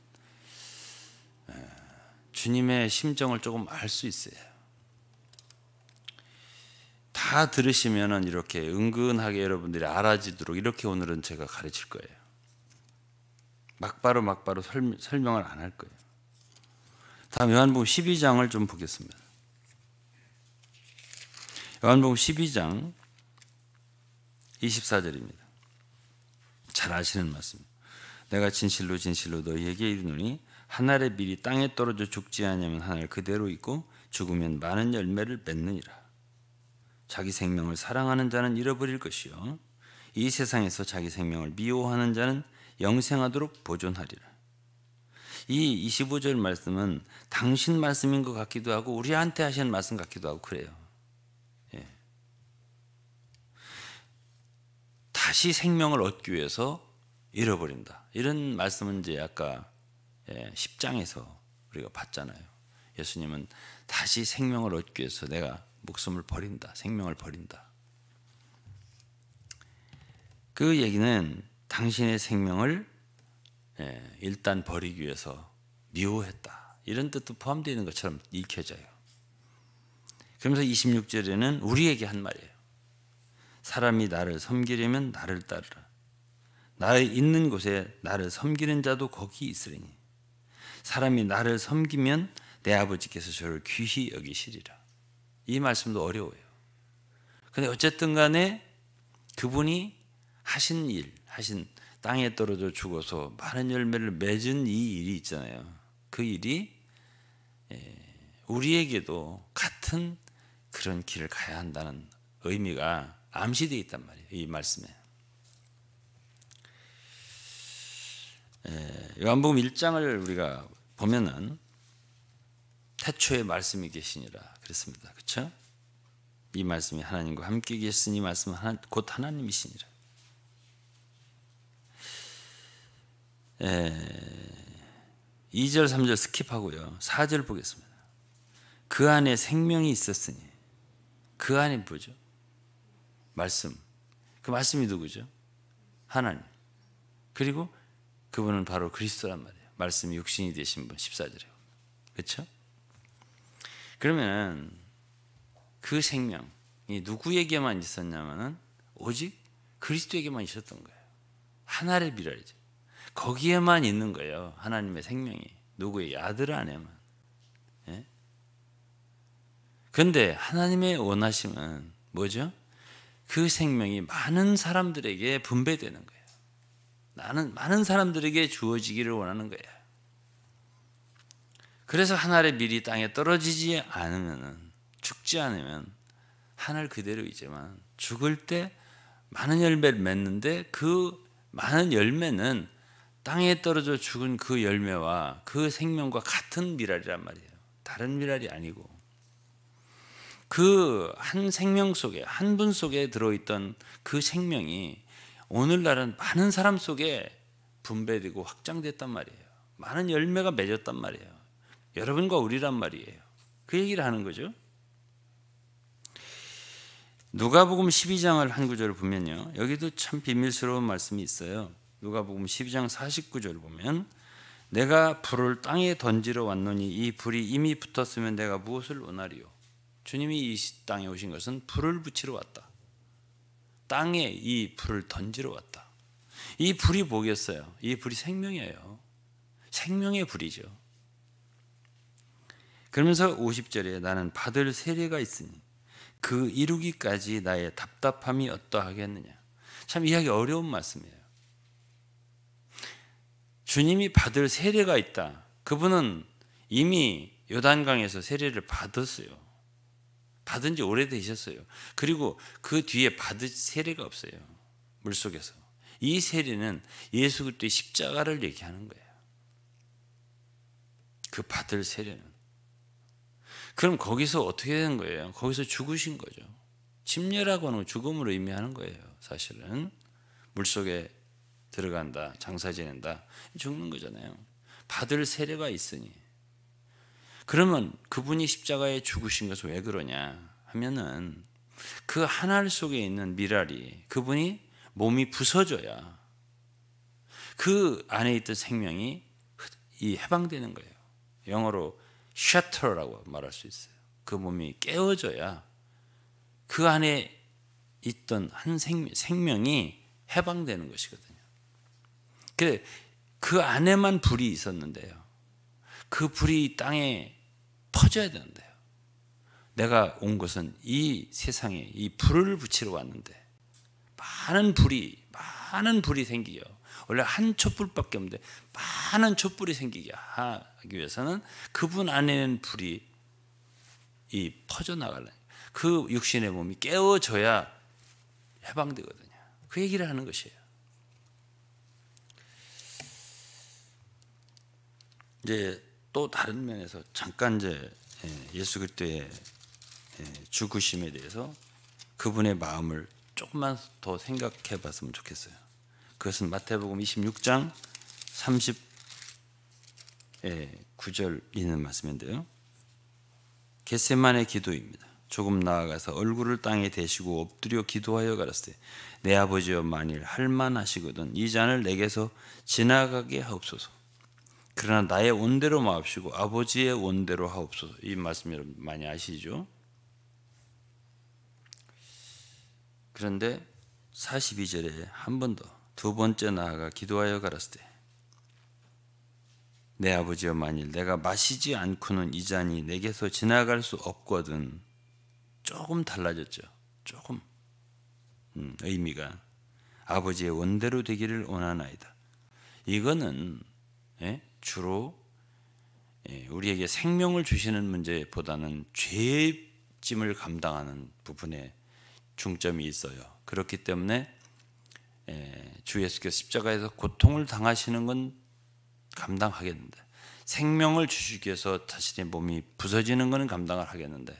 주님의 심정을 조금 알 수 있어요. 다 들으시면은 이렇게 은근하게 여러분들이 알아지도록 이렇게 오늘은 제가 가르칠 거예요. 막바로 설명을 안 할 거예요. 다음 요한복음 12장을 좀 보겠습니다. 요한복음 12장 24절입니다. 잘 아시는 말씀. 내가 진실로 진실로 너희에게 이르노니 한 알의 밀이 땅에 떨어져 죽지 아니하면 한 알 그대로 있고 죽으면 많은 열매를 맺느니라. 자기 생명을 사랑하는 자는 잃어버릴 것이요 이 세상에서 자기 생명을 미워하는 자는 영생하도록 보존하리라. 이 25절 말씀은 당신 말씀인 것 같기도 하고 우리한테 하시는 말씀 같기도 하고 그래요. 다시 생명을 얻기 위해서 잃어버린다, 이런 말씀은 이제 아까 10장에서 우리가 봤잖아요. 예수님은 다시 생명을 얻기 위해서 내가 목숨을 버린다, 생명을 버린다. 그 얘기는 당신의 생명을 일단 버리기 위해서 미워했다, 이런 뜻도 포함되어 있는 것처럼 읽혀져요. 그러면서 26절에는 우리에게 한 말이에요. 사람이 나를 섬기려면 나를 따르라. 나의 있는 곳에 나를 섬기는 자도 거기 있으리니 사람이 나를 섬기면 내 아버지께서 저를 귀히 여기시리라. 이 말씀도 어려워요. 근데 어쨌든 간에 그분이 하신 일, 하신 땅에 떨어져 죽어서 많은 열매를 맺은 이 일이 있잖아요. 그 일이 우리에게도 같은 그런 길을 가야 한다는 의미가 암시되어 있단 말이에요. 이 말씀에. 요한복음 1장을 우리가 보면은 태초에 말씀이 계시니라 그랬습니다. 그렇죠? 이 말씀이 하나님과 함께 계시니 말씀은 곧 하나님이시니라. 2절 3절 스킵하고요. 4절 보겠습니다. 그 안에 생명이 있었으니, 그 안에 뭐죠? 말씀. 그 말씀이 누구죠? 하나님. 그리고 그분은 바로 그리스도란 말이에요. 말씀이 육신이 되신 분. 14절에. 그렇죠? 그러면 그 생명이 누구에게만 있었냐면은 오직 그리스도에게만 있었던 거예요. 하나의 미랄이죠. 거기에만 있는 거예요. 하나님의 생명이. 누구의 아들 안에만. 그런데 하나님의 원하심은 뭐죠? 그 생명이 많은 사람들에게 분배되는 거예요. 많은 사람들에게 주어지기를 원하는 거예요. 그래서 한 알의 밀이 땅에 떨어지지 않으면, 죽지 않으면 한 알 그대로이지만 죽을 때 많은 열매를 맺는데 그 많은 열매는 땅에 떨어져 죽은 그 열매와 그 생명과 같은 미랄이란 말이에요. 다른 미랄이 아니고 그 한 생명 속에, 한 분 속에 들어있던 그 생명이 오늘날은 많은 사람 속에 분배되고 확장됐단 말이에요. 많은 열매가 맺었단 말이에요. 여러분과 우리란 말이에요. 그 얘기를 하는 거죠. 누가복음 12장을 한 구절을 보면요, 여기도 참 비밀스러운 말씀이 있어요. 누가복음 12장 49절 보면 내가 불을 땅에 던지러 왔노니 이 불이 이미 붙었으면 내가 무엇을 원하리요. 주님이 이 땅에 오신 것은 불을 붙이러 왔다. 땅에 이 불을 던지러 왔다. 이 불이 뭐겠어요? 이 불이 생명이에요. 생명의 불이죠. 그러면서 50절에 나는 받을 세례가 있으니 그 이루기까지 나의 답답함이 어떠하겠느냐. 참 이해하기 어려운 말씀이에요. 주님이 받을 세례가 있다. 그분은 이미 요단강에서 세례를 받았어요. 받은 지 오래되셨어요. 그리고 그 뒤에 받을 세례가 없어요. 물속에서. 이 세례는 예수 그리스도의 십자가를 얘기하는 거예요. 그 받을 세례는. 그럼 거기서 어떻게 된 거예요? 거기서 죽으신 거죠. 침례라고 하는 건 죽음으로 의미하는 거예요. 사실은 물속에 들어간다, 장사 지낸다, 죽는 거잖아요. 받을 세례가 있으니. 그러면 그분이 십자가에 죽으신 것은 왜 그러냐 하면은 그 한 알 속에 있는 미랄이 그분이 몸이 부서져야 그 안에 있던 생명이 해방되는 거예요. 영어로 shatter라고 말할 수 있어요. 그 몸이 깨어져야 그 안에 있던 한 생명이 해방되는 것이거든요. 그 안에만 불이 있었는데요. 그 불이 땅에 퍼져야 되는데요. 내가 온 것은 이 세상에 이 불을 붙이러 왔는데 많은 불이 생기요. 원래 한 촛불밖에 없는데 많은 촛불이 생기게 하기 위해서는 그분 안에는 불이 퍼져나가려니 그 육신의 몸이 깨어져야 해방되거든요. 그 얘기를 하는 것이에요. 이제 또 다른 면에서 잠깐 이제 예수 그리스도의 죽으심에 대해서 그분의 마음을 조금만 더 생각해 봤으면 좋겠어요. 그것은 마태복음 26장 39절 있는 말씀인데요. 겟세마네 기도입니다. 조금 나아가서 얼굴을 땅에 대시고 엎드려 기도하여 가라사대 내 아버지여 만일 할만하시거든 이 잔을 내게서 지나가게 하옵소서. 그러나 나의 원대로 마옵시고 아버지의 원대로 하옵소서. 이 말씀 여러분 많이 아시죠? 그런데 42절에 한 번 더 두 번째 나아가 기도하여 가라사대 내 아버지여 만일 내가 마시지 않고는 이 잔이 내게서 지나갈 수 없거든. 조금 달라졌죠. 조금 의미가 아버지의 원대로 되기를 원하나이다. 이거는 주로 우리에게 생명을 주시는 문제보다는 죄의 짐을 감당하는 부분에 중점이 있어요. 그렇기 때문에 주 예수께서 십자가에서 고통을 당하시는 건 감당하겠는데 생명을 주시기 위해서 자신의 몸이 부서지는 것은 감당을 하겠는데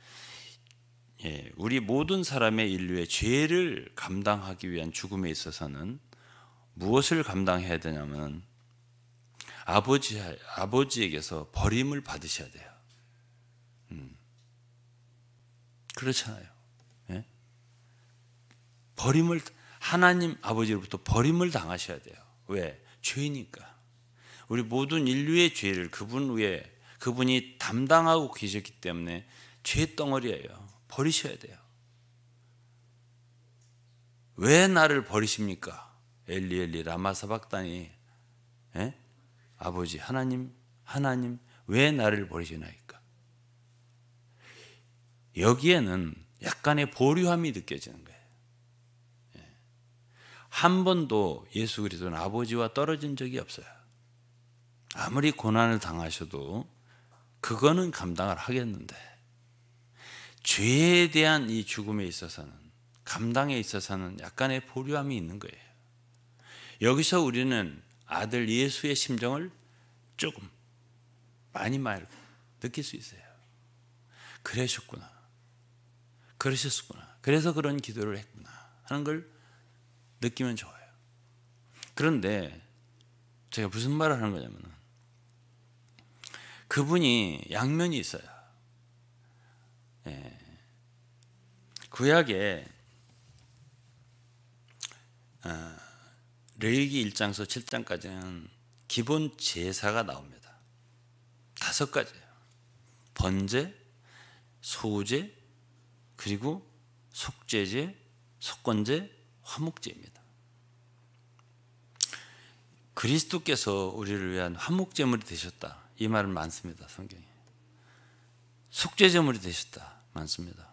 우리 모든 사람의 인류의 죄를 감당하기 위한 죽음에 있어서는 무엇을 감당해야 되냐면 아버지에게서 버림을 받으셔야 돼요. 그렇잖아요. 버림을 하나님 아버지로부터 버림을 당하셔야 돼요. 왜? 죄니까. 우리 모든 인류의 죄를 그분 위에 그분이 담당하고 계셨기 때문에 죄 덩어리예요. 버리셔야 돼요. 왜 나를 버리십니까? 엘리 엘리 라마 사박다니. 아버지 하나님 왜 나를 버리시나이까? 여기에는 약간의 보류함이 느껴지는 거예요. 한 번도 예수 그리스도는 아버지와 떨어진 적이 없어요. 아무리 고난을 당하셔도 그거는 감당을 하겠는데 죄에 대한 이 죽음에 있어서는 감당에 있어서는 약간의 보류함이 있는 거예요. 여기서 우리는 아들 예수의 심정을 조금 많이 느낄 수 있어요. 그러셨구나. 그래서 그런 기도를 했구나 하는 걸 느끼면 좋아요. 그런데 제가 무슨 말을 하는 거냐면 그분이 양면이 있어요. 구약에 레위기 1장에서 7장까지는 기본 제사가 나옵니다. 5가지예요. 번제, 소제, 그리고 속죄제, 속건제, 화목제입니다. 그리스도께서 우리를 위한 화목제물이 되셨다, 이 말은 많습니다. 성경에. 속죄제물이 되셨다, 많습니다.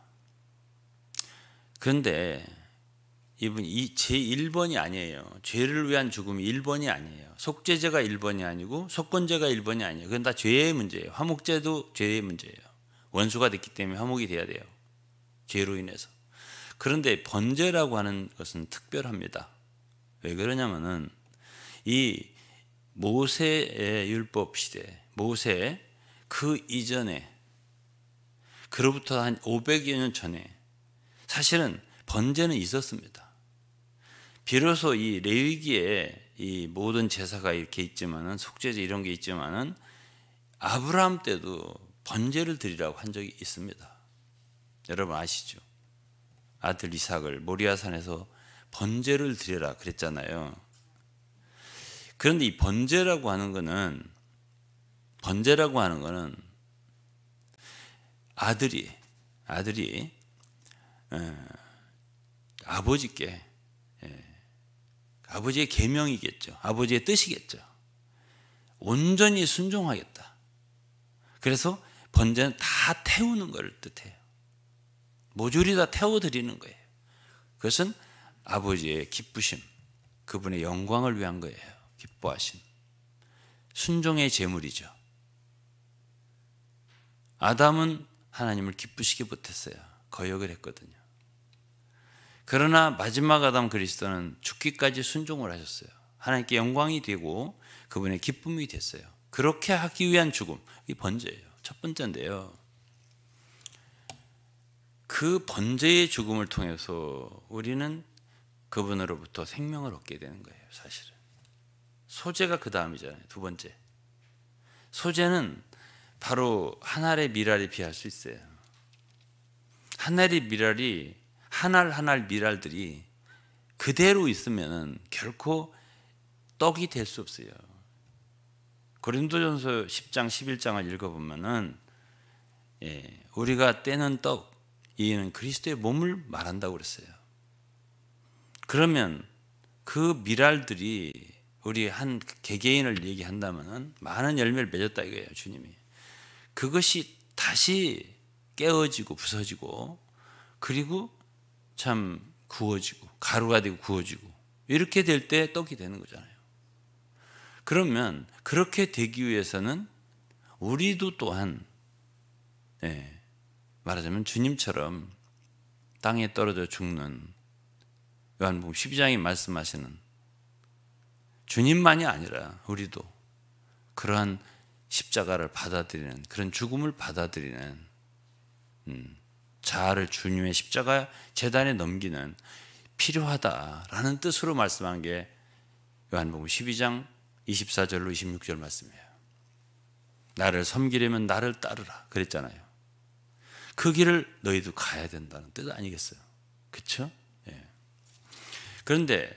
그런데 이분이 제1번이 아니에요. 죄를 위한 죽음이 1번이 아니에요. 속죄제가 1번이 아니고 속건제가 1번이 아니에요. 그건 다 죄의 문제예요. 화목제도 죄의 문제예요. 원수가 됐기 때문에 화목이 돼야 돼요, 죄로 인해서. 그런데 번제라고 하는 것은 특별합니다. 왜 그러냐면은 이 모세의 율법 시대, 모세 그 이전에, 그로부터 한 500여 년 전에 사실은 번제는 있었습니다. 비로소 이 레위기에 이 모든 제사가 이렇게 있지만은, 속죄제 이런 게 있지만은, 아브라함 때도 번제를 드리라고 한 적이 있습니다. 여러분 아시죠? 아들 이삭을 모리아산에서 번제를 드려라 그랬잖아요. 그런데 이 번제라고 하는 거는 아들이 아버지께, 아버지의 계명이겠죠. 아버지의 뜻이겠죠. 온전히 순종하겠다. 그래서 번제는 다 태우는 것을 뜻해요. 모조리 다 태워드리는 거예요. 그것은 아버지의 기쁘심, 그분의 영광을 위한 거예요. 기뻐하심, 순종의 제물이죠. 아담은 하나님을 기쁘시게 못했어요. 거역을 했거든요. 그러나 마지막 아담 그리스도는 죽기까지 순종을 하셨어요. 하나님께 영광이 되고 그분의 기쁨이 됐어요. 그렇게 하기 위한 죽음, 이 번제예요. 첫 번째인데요, 그 번제의 죽음을 통해서 우리는 그분으로부터 생명을 얻게 되는 거예요. 사실은 소제가 그 다음이잖아요. 두 번째, 소제는 바로 한 알의 밀알에 비할 수 있어요. 한 알의 밀알이, 한 알 밀알들이 그대로 있으면 결코 떡이 될 수 없어요. 고린도전서 10장 11장을 읽어보면은 우리가 떼는 떡, 이는 그리스도의 몸을 말한다고 그랬어요. 그러면 그 밀알들이 우리 한 개개인을 얘기한다면은 많은 열매를 맺었다 이거예요. 주님이 그것이 다시 깨어지고 부서지고, 그리고 참 구워지고 가루가 되고 구워지고, 이렇게 될 때 떡이 되는 거잖아요. 그러면 그렇게 되기 위해서는 우리도 또한 말하자면 주님처럼 땅에 떨어져 죽는, 요한복음 12장에 말씀하시는 주님만이 아니라 우리도 그러한 십자가를 받아들이는, 그런 죽음을 받아들이는, 자아를 주님의 십자가 제단에 넘기는 필요하다라는 뜻으로 말씀한 게 요한복음 12장 24절로 26절 말씀이에요. 나를 섬기려면 나를 따르라 그랬잖아요. 그 길을 너희도 가야 된다는 뜻 아니겠어요? 그렇죠? 그런데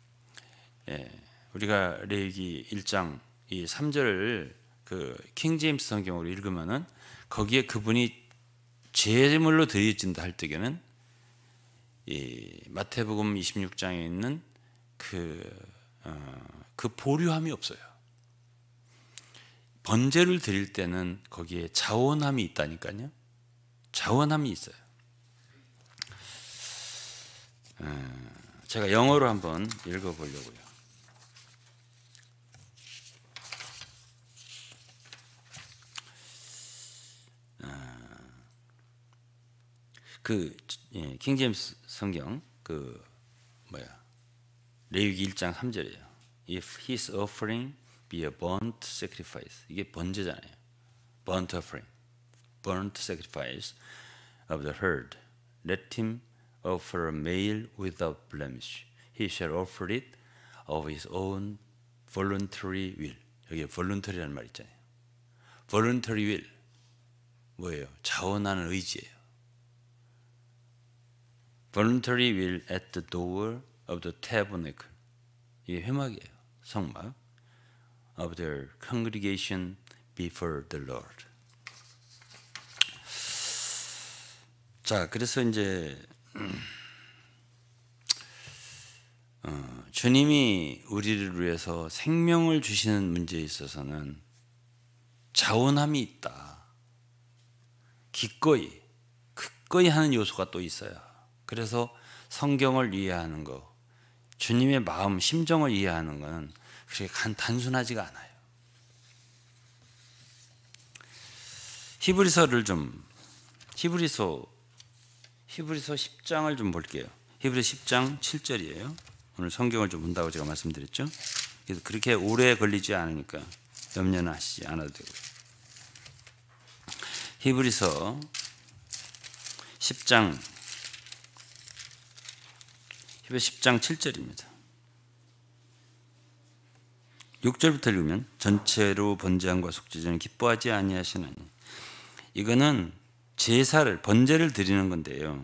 우리가 레위기 1장 이 3절을 그 킹제임스 성경으로 읽으면은 거기에 그분이 제물로 드려진다 할 때에는 이 마태복음 26장에 있는 그 보류함이 없어요. 번제를 드릴 때는 거기에 자원함이 있다니까요. 자원함이 있어요. 제가 영어로 한번 읽어보려고요. 킹제임스 성경 레위기 1장 3절이에요. If his offering be a burnt sacrifice, 이게 번제잖아요. burnt offering, burnt sacrifice of the herd, let him offer a male without blemish. He shall offer it of his own voluntary will. 여기 voluntary라는 말 있잖아요. voluntary will 뭐예요? 자원하는 의지예요. voluntary will at the door of the tabernacle. 이게 회막이에요. 성막. Of their congregation before the Lord. 자, 그래서 이제 주님이 우리를 위해서 생명을 주시는 문제에 있어서는 자원함이 있다. 기꺼이 하는 요소가 또 있어요. 그래서 성경을 이해하는 거, 주님의 마음, 심정을 이해하는 것은 그렇게 단순하지가 않아요. 히브리서 10장을 좀 볼게요. 히브리서 10장 7절이에요. 오늘 성경을 좀 본다고 제가 말씀드렸죠. 그래서 그렇게 오래 걸리지 않으니까 염려는 하시지 않아도 되고요. 히브리서 10장 7절입니다. 6절부터 읽으면 전체로 번제함과 속죄제는 기뻐하지 아니하시나니, 이거는 제사를, 번제를 드리는 건데요.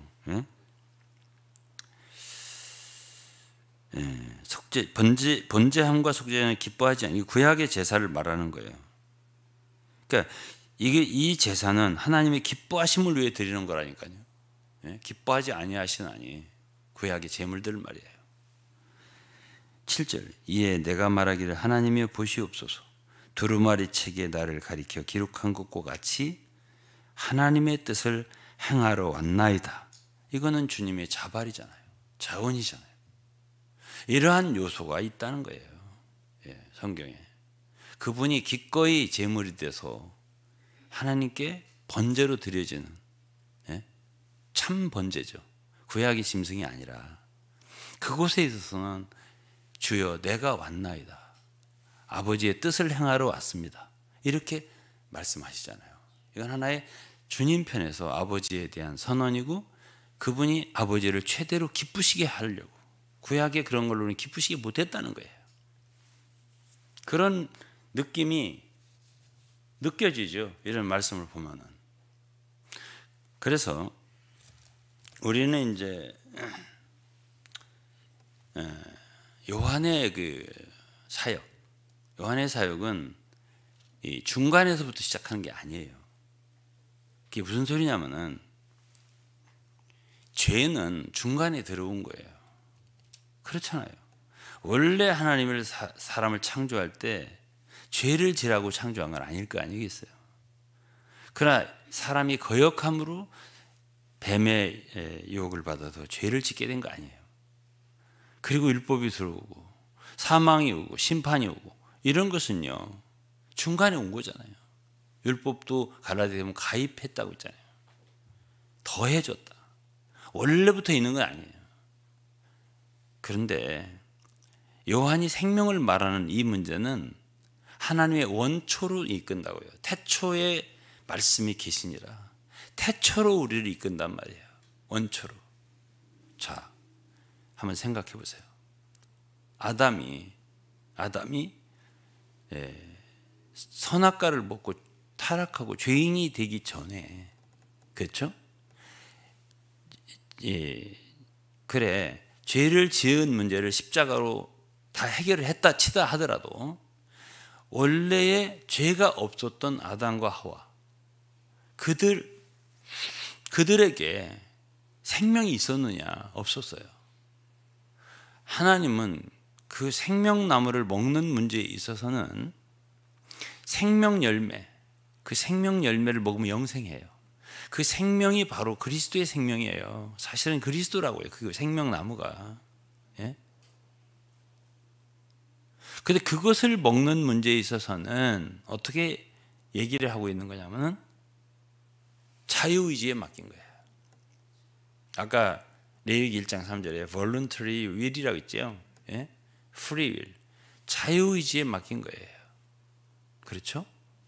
번제함과 속죄제는 기뻐하지 않니, 구약의 제사를 말하는 거예요. 그러니까 이 제사는 하나님의 기뻐하심을 위해 드리는 거라니까요. 기뻐하지 아니하시나니, 구약의 제물들 말이에요. 7절, 이에 내가 말하기를 하나님이여 보시옵소서, 두루마리 책에 나를 가리켜 기록한 것과 같이 하나님의 뜻을 행하러 왔나이다. 이거는 주님의 자발이잖아요. 자원이잖아요. 이러한 요소가 있다는 거예요. 성경에. 그분이 기꺼이 제물이 돼서 하나님께 번제로 드려지는 참 번제죠. 구약의 짐승이 아니라 그곳에 있어서는 주여 내가 왔나이다. 아버지의 뜻을 행하러 왔습니다. 이렇게 말씀하시잖아요. 이건 하나의 주님 편에서 아버지에 대한 선언이고, 그분이 아버지를 최대로 기쁘시게 하려고, 구약의 그런 걸로는 기쁘시게 못했다는 거예요. 그런 느낌이 느껴지죠. 이런 말씀을 보면은. 그래서 우리는 이제 요한의 그 사역, 요한의 사역은 이 중간에서부터 시작하는 게 아니에요. 그게 무슨 소리냐면은, 죄는 중간에 들어온 거예요. 그렇잖아요. 원래 하나님을 사람을 창조할 때 죄를 지라고 창조한 건 아닐 거 아니겠어요. 그러나 사람이 거역함으로 뱀의 유혹을 받아서 죄를 짓게 된 거 아니에요. 그리고 율법이 들어오고 사망이 오고 심판이 오고, 이런 것은요 중간에 온 거잖아요. 율법도 갈라디아에 보면 가입했다고 했잖아요. 더해졌다. 원래부터 있는 건 아니에요. 그런데 요한이 생명을 말하는 이 문제는 하나님의 원초로 이끈다고요. 태초에 말씀이 계시니라. 태초로 우리를 이끈단 말이에요. 원초로. 자, 한번 생각해 보세요. 아담이 선악과를 먹고 타락하고 죄인이 되기 전에, 그렇죠? 그래, 죄를 지은 문제를 십자가로 다 해결을 했다 치다 하더라도 원래의 죄가 없었던 아담과 하와, 그들에게 생명이 있었느냐? 없었어요. 하나님은 그 생명나무를 먹는 문제에 있어서는 생명 열매, 그 생명 열매를 먹으면 영생해요. 그 생명이 바로 그리스도의 생명이에요. 사실은 그리스도라고요. 그 생명나무가. 그런데 그것을 먹는 문제에 있어서는 어떻게 얘기를 하고 있는 거냐면은 자유의지에 맡긴 거예요. 아까 레위기 1장 3절에 voluntary will이라고 있죠. free will. 자유의지에 맡긴 거예요. 그렇죠?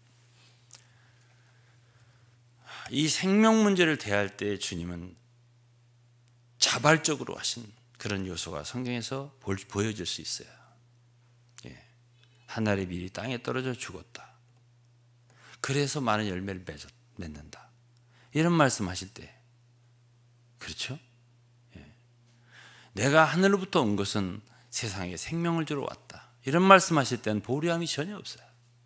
이 생명 문제를 대할 때 주님은 자발적으로 하신 그런 요소가 성경에서 보여질 수 있어요. 하늘의 밀이 땅에 떨어져 죽었다. 그래서 많은 열매를 맺는다. 이런 말씀하실 때, 그렇죠? 내가 하늘로부터 온 것은 세상에 생명을 주러 왔다. 이런 말씀하실 때는 보리함이 전혀 없어요.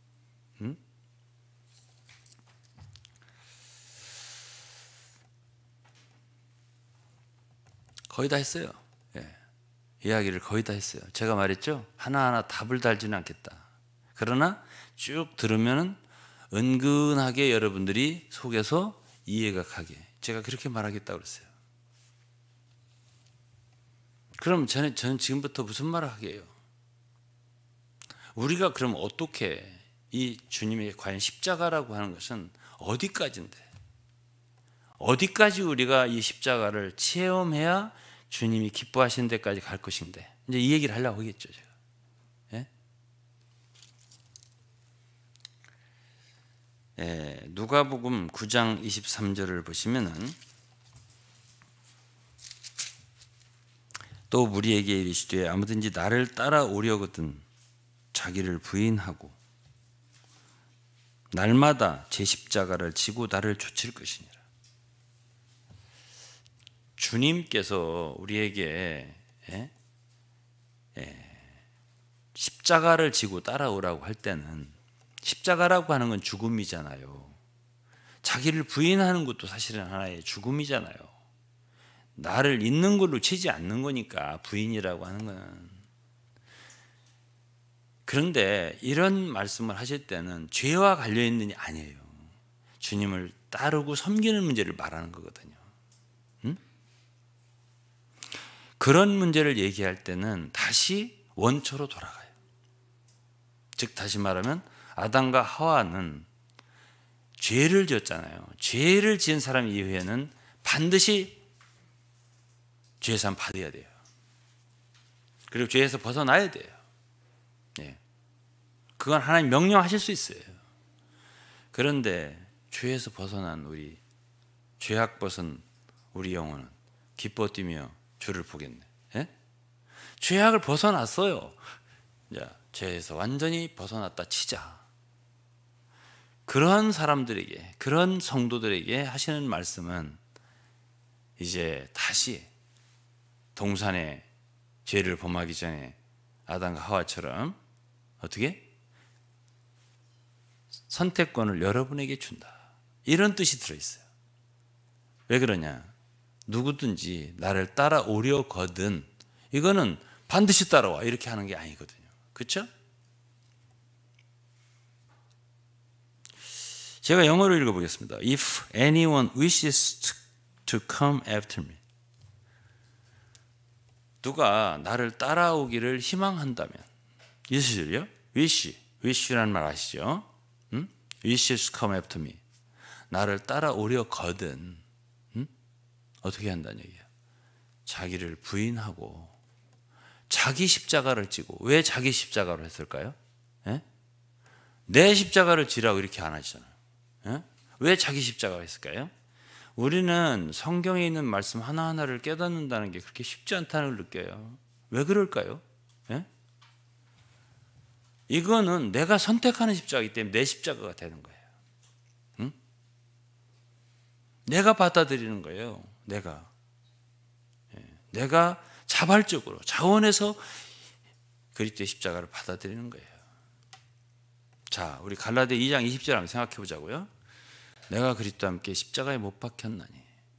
거의 다 했어요. 이야기를 거의 다 했어요. 제가 말했죠. 하나하나 답을 달지는 않겠다. 그러나 쭉 들으면 은근하게 여러분들이 속에서 이해가 가게, 제가 그렇게 말하겠다고 그랬어요. 그럼 저는 지금부터 무슨 말을 하게 해요? 우리가 그럼 어떻게 이 주님의 과연 십자가라고 하는 것은 어디까지인데, 어디까지 우리가 이 십자가를 체험해야 주님이 기뻐하시는 데까지 갈 것인데, 이제 이 얘기를 하려고 하겠죠, 제가. 누가복음 9장 23절을 보시면은 또 무리에게 이르시되 아무든지 나를 따라오려거든 자기를 부인하고 날마다 제 십자가를 지고 나를 좇을 것이니라. 주님께서 우리에게 십자가를 지고 따라오라고 할 때는, 십자가라고 하는 건 죽음이잖아요. 자기를 부인하는 것도 사실은 하나의 죽음이잖아요. 나를 있는 걸로 치지 않는 거니까 부인이라고 하는 건. 그런데 이런 말씀을 하실 때는 죄와 관련 있는 게 아니에요. 주님을 따르고 섬기는 문제를 말하는 거거든요. 그런 문제를 얘기할 때는 다시 원초로 돌아가요. 즉 다시 말하면 아담과 하와는 죄를 지었잖아요. 죄를 지은 사람 이후에는 반드시 죄산 받아야 돼요. 그리고 죄에서 벗어나야 돼요. 그건 하나님 명령하실 수 있어요. 그런데 죄에서 벗어난 우리, 죄악 벗은 우리 영혼은 기뻐 뛰며 주를 보겠네. 죄악을 벗어났어요. 자, 죄에서 완전히 벗어났다 치자. 그런 사람들에게, 그런 성도들에게 하시는 말씀은 이제 다시 동산의 죄를 범하기 전에 아담과 하와처럼 어떻게? 선택권을 여러분에게 준다. 이런 뜻이 들어있어요. 왜 그러냐? 누구든지 나를 따라오려거든, 이거는 반드시 따라와 이렇게 하는 게 아니거든요. 그렇죠? 제가 영어로 읽어보겠습니다. If anyone wishes to come after me, 누가 나를 따라오기를 희망한다면, 이 시절이요? wish라는 말 아시죠? wishes come after me, 나를 따라오려거든 어떻게 한다는 얘기예요? 자기를 부인하고 자기 십자가를 지고. 왜 자기 십자가로 했을까요? 내 십자가를 지라고 이렇게 안 하시잖아요. 왜 자기 십자가로 했을까요? 우리는 성경에 있는 말씀 하나하나를 깨닫는다는 게 그렇게 쉽지 않다는 걸 느껴요. 왜 그럴까요? 이거는 내가 선택하는 십자가이기 때문에 내 십자가가 되는 거예요. 내가 받아들이는 거예요. 내가 자발적으로, 자원해서 그리스도의 십자가를 받아들이는 거예요. 자, 우리 갈라디아 2장 20절 한번 생각해 보자고요. 내가 그리스도와 함께 십자가에 못 박혔나니.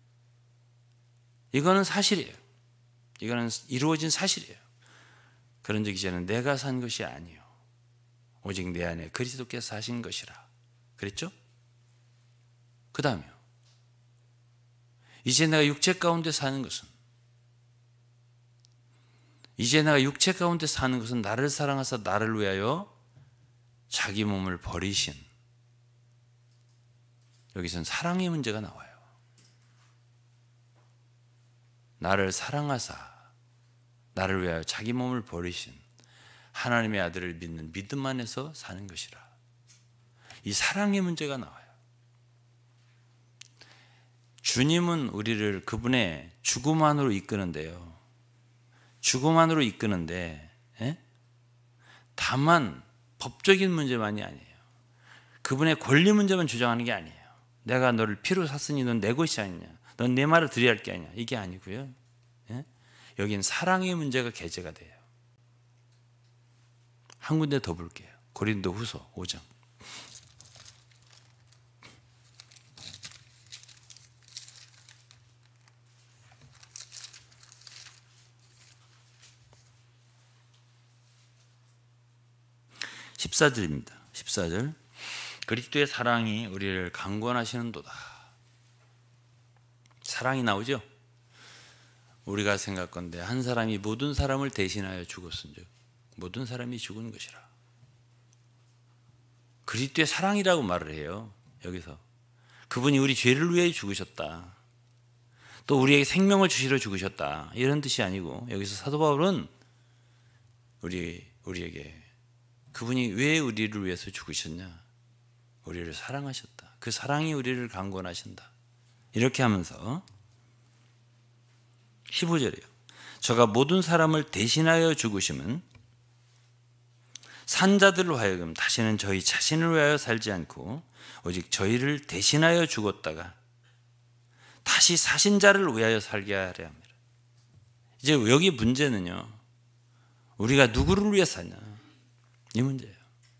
이거는 사실이에요. 이거는 이루어진 사실이에요. 그런 적 이제는 내가 산 것이 아니요 오직 내 안에 그리스도께서 사신 것이라. 그랬죠? 그 다음에요. 이제 내가 육체 가운데 사는 것은, 이제 내가 육체 가운데 사는 것은 나를 사랑하사 나를 위하여 자기 몸을 버리신, 여기서는 사랑의 문제가 나와요. 나를 사랑하사 나를 위하여 자기 몸을 버리신 하나님의 아들을 믿는 믿음 안에서 사는 것이라. 이 사랑의 문제가 나와요. 주님은 우리를 그분의 죽음 안으로 이끄는데요. 죽음 안으로 이끄는데, 다만 법적인 문제만이 아니에요. 그분의 권리 문제만 주장하는 게 아니에요. 내가 너를 피로 샀으니 넌 내 것이 아니냐, 넌 내 말을 들어야 할 게 아니냐, 이게 아니고요. 여긴 사랑의 문제가 계제가 돼요. 한 군데 더 볼게요. 고린도후서 5장. (14절입니다) 14절. 그리스도의 사랑이 우리를 강권하시는도다. 사랑이 나오죠? 우리가 생각건대 한 사람이 모든 사람을 대신하여 죽었은즉 모든 사람이 죽은 것이라. 그리스도의 사랑이라고 말을 해요. 여기서 그분이 우리 죄를 위해 죽으셨다, 또 우리에게 생명을 주시러 죽으셨다, 이런 뜻이 아니고, 여기서 사도 바울은 우리에게 그분이 왜 우리를 위해서 죽으셨냐, 우리를 사랑하셨다, 그 사랑이 우리를 강권하신다, 이렇게 하면서 15절이에요. 저가 모든 사람을 대신하여 죽으심은 산자들로 하여금 다시는 저희 자신을 위하여 살지 않고 오직 저희를 대신하여 죽었다가 다시 사신 자를 위하여 살게 하려 합니다. 이제 여기 문제는요, 우리가 누구를 위해 사냐, 이 문제예요.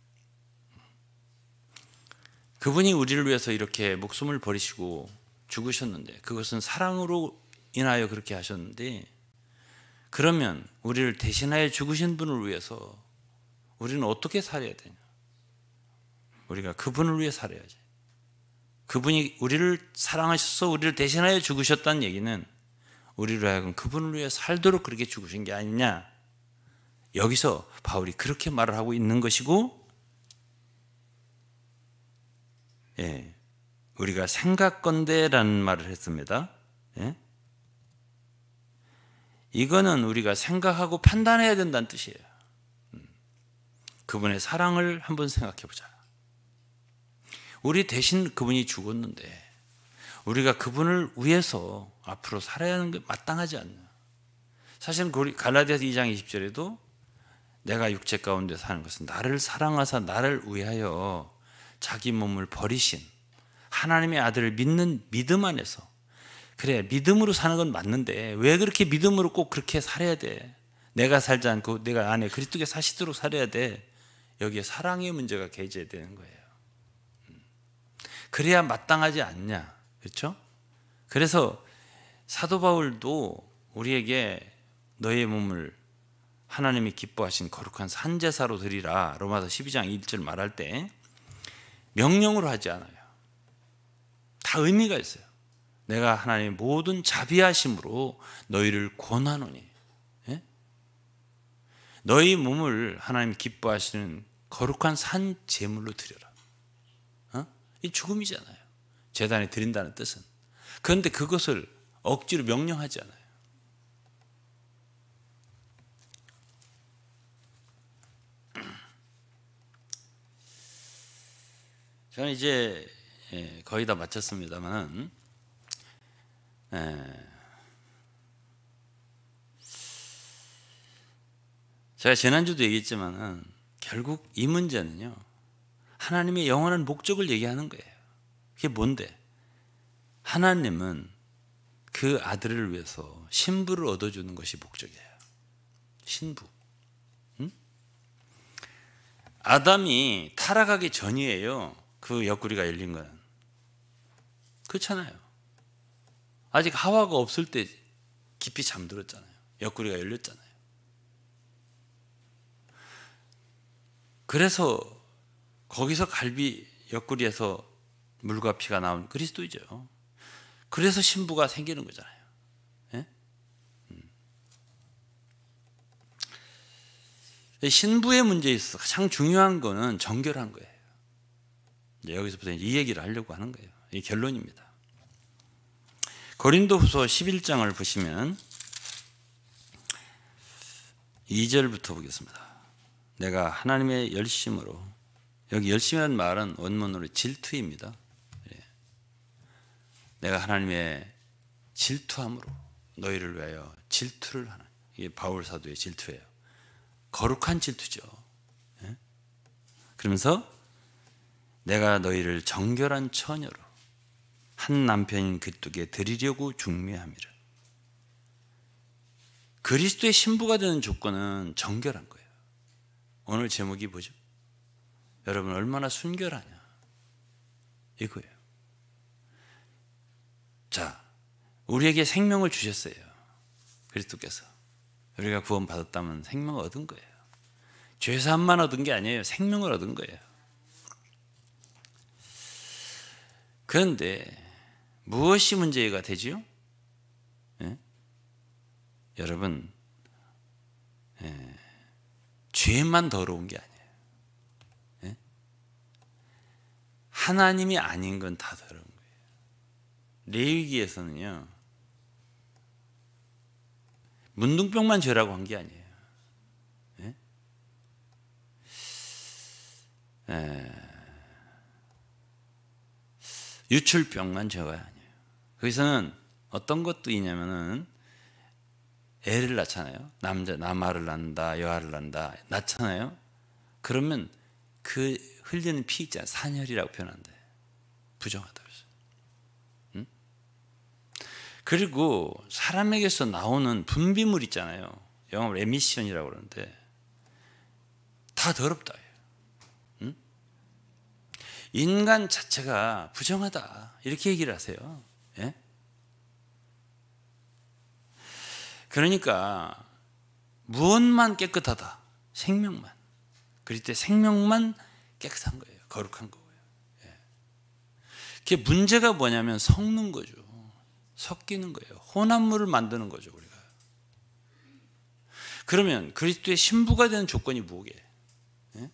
그분이 우리를 위해서 이렇게 목숨을 버리시고 죽으셨는데, 그것은 사랑으로 인하여 그렇게 하셨는데, 그러면 우리를 대신하여 죽으신 분을 위해서 우리는 어떻게 살아야 되냐? 우리가 그분을 위해 살아야지. 그분이 우리를 사랑하셔서 우리를 대신하여 죽으셨다는 얘기는 우리로 하여금 그분을 위해 살도록 그렇게 죽으신 게 아니냐, 여기서 바울이 그렇게 말을 하고 있는 것이고, 예, 우리가 생각건대라는 말을 했습니다. 예? 이거는 우리가 생각하고 판단해야 된다는 뜻이에요. 그분의 사랑을 한번 생각해 보자. 우리 대신 그분이 죽었는데 우리가 그분을 위해서 앞으로 살아야 하는 게 마땅하지 않나. 사실 갈라디아서 2장 20절에도 내가 육체 가운데 사는 것은 나를 사랑하사 나를 위하여 자기 몸을 버리신 하나님의 아들을 믿는 믿음 안에서, 그래 믿음으로 사는 건 맞는데 왜 그렇게 믿음으로 꼭 그렇게 살아야 돼? 내가 살지 않고 내가 안에 그리스도께 사시도록 살아야 돼. 여기에 사랑의 문제가 개재되는 거예요. 그래야 마땅하지 않냐, 그렇죠? 그래서 사도 바울도 우리에게 너의 몸을 하나님이 기뻐하신 거룩한 산제사로 드리라, 로마서 12장 1절 말할 때 명령으로 하지 않아요. 다 의미가 있어요. 내가 하나님의 모든 자비하심으로 너희를 권하노니, 예? 너희 몸을 하나님 기뻐하시는 거룩한 산 제물로 드려라. 이 죽음이잖아요. 제단에 드린다는 뜻은. 그런데 그것을 억지로 명령하지 않아요. 저는 이제 거의 다 마쳤습니다만, 제가 지난주도 얘기했지만 결국 이 문제는요, 하나님의 영원한 목적을 얘기하는 거예요. 그게 뭔데? 하나님은 그 아들을 위해서 신부를 얻어주는 것이 목적이에요. 신부. 응? 아담이 타락하기 전이에요. 그 옆구리가 열린 거는. 그렇잖아요. 아직 하와가 없을 때 깊이 잠들었잖아요. 옆구리가 열렸잖아요. 그래서 거기서 갈비 옆구리에서 물과 피가 나온 그리스도이죠. 그래서 신부가 생기는 거잖아요. 예? 신부의 문제에 있어서 가장 중요한 거는 정결한 거예요. 여기서부터 이 얘기를 하려고 하는 거예요. 이 결론입니다. 고린도후서 11장을 보시면 2절부터 보겠습니다. 내가 하나님의 열심으로, 여기 열심이라는 말은 원문으로 질투입니다. 내가 하나님의 질투함으로 너희를 위하여 질투를 하는, 이게 바울 사도의 질투예요. 거룩한 질투죠. 그러면서 내가 너희를 정결한 처녀로 한 남편인 그리스도께 드리려고 중매함이라. 그리스도의 신부가 되는 조건은 정결한 거예요. 오늘 제목이 뭐죠? 여러분 얼마나 순결하냐 이거예요. 자, 우리에게 생명을 주셨어요. 그리스도께서. 우리가 구원받았다면 생명을 얻은 거예요. 죄사함만 얻은 게 아니에요. 생명을 얻은 거예요. 그런데 무엇이 문제가 되지요? 예? 여러분, 죄만 더러운 게 아니에요. 예? 하나님이 아닌 건 다 더러운 거예요. 레위기에서는요, 문둥병만 죄라고 한 게 아니에요. 유출병만 죄가 아니에요. 거기서는 어떤 것도 있냐면은 애를 낳잖아요. 남아를 낳는다, 여아를 낳잖아요. 그러면 그 흘리는 피 있잖아요. 산혈이라고 표현한대. 부정하다 그래서. 응? 그리고 사람에게서 나오는 분비물 있잖아요. 영어로 에미션이라고 그러는데 다 더럽다. 응? 인간 자체가 부정하다 이렇게 얘기를 하세요. 예? 그러니까 무엇만 깨끗하다? 생명만. 그럴 때 생명만 깨끗한 거예요. 거룩한 거예요. 예. 그게 문제가 뭐냐면 섞는 거죠. 섞이는 거예요. 혼합물을 만드는 거죠, 우리가. 그러면 그리스도의 신부가 되는 조건이 뭐게? 예?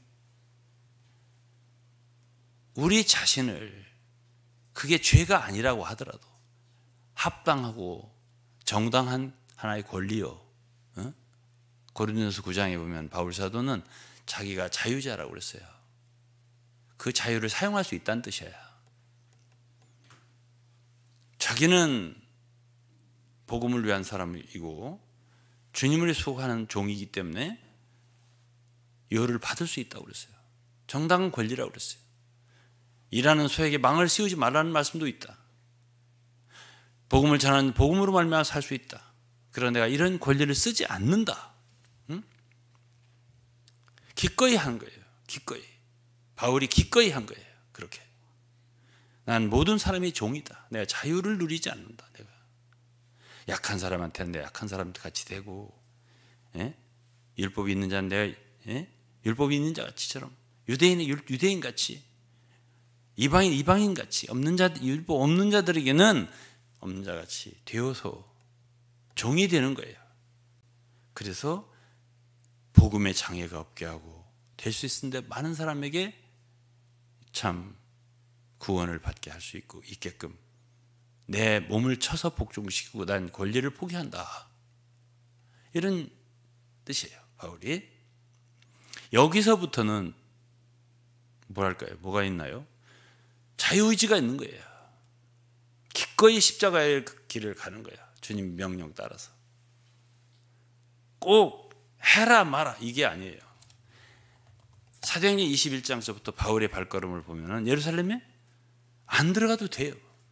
우리 자신을 그게 죄가 아니라고 하더라도 합당하고 정당한 하나의 권리요. 어? 고린도서 9장에 보면 바울 사도는 자기가 자유자라고 그랬어요. 그 자유를 사용할 수 있다는 뜻이에요. 자기는 복음을 위한 사람이고 주님을 수호하는 종이기 때문에 유효를 받을 수 있다고 그랬어요. 정당한 권리라고 그랬어요. 일하는 소에게 망을 씌우지 말라는 말씀도 있다. 복음을 전하는 복음으로 말미암아 살 수 있다. 그러나 내가 이런 권리를 쓰지 않는다. 응? 기꺼이 한 거예요. 기꺼이. 바울이 기꺼이 한 거예요. 그렇게. 난 모든 사람이 종이다. 내가 자유를 누리지 않는다. 내가 약한 사람한테는 내가 약한 사람한테 같이 되고, 예? 율법이 있는 자는 내가 율법이 있는 자 같이처럼 유대인은 유대인 같이, 이방인 이방인 같이, 율법 없는 자들에게는 없는 자 같이 되어서 종이 되는 거예요. 그래서 복음의 장애가 없게 하고 될 수 있는데 많은 사람에게 참 구원을 받게 할 수 있게끔 내 몸을 쳐서 복종시키고 난 권리를 포기한다. 이런 뜻이에요. 바울이. 여기서부터는 뭐랄까요? 뭐가 있나요? 자유의지가 있는 거예요. 기꺼이 십자가의 길을 가는 거야. 주님 명령 따라서. 꼭 해라 마라 이게 아니에요. 사도행전 21장서부터 바울의 발걸음을 보면 예루살렘에 안 들어가도 돼요.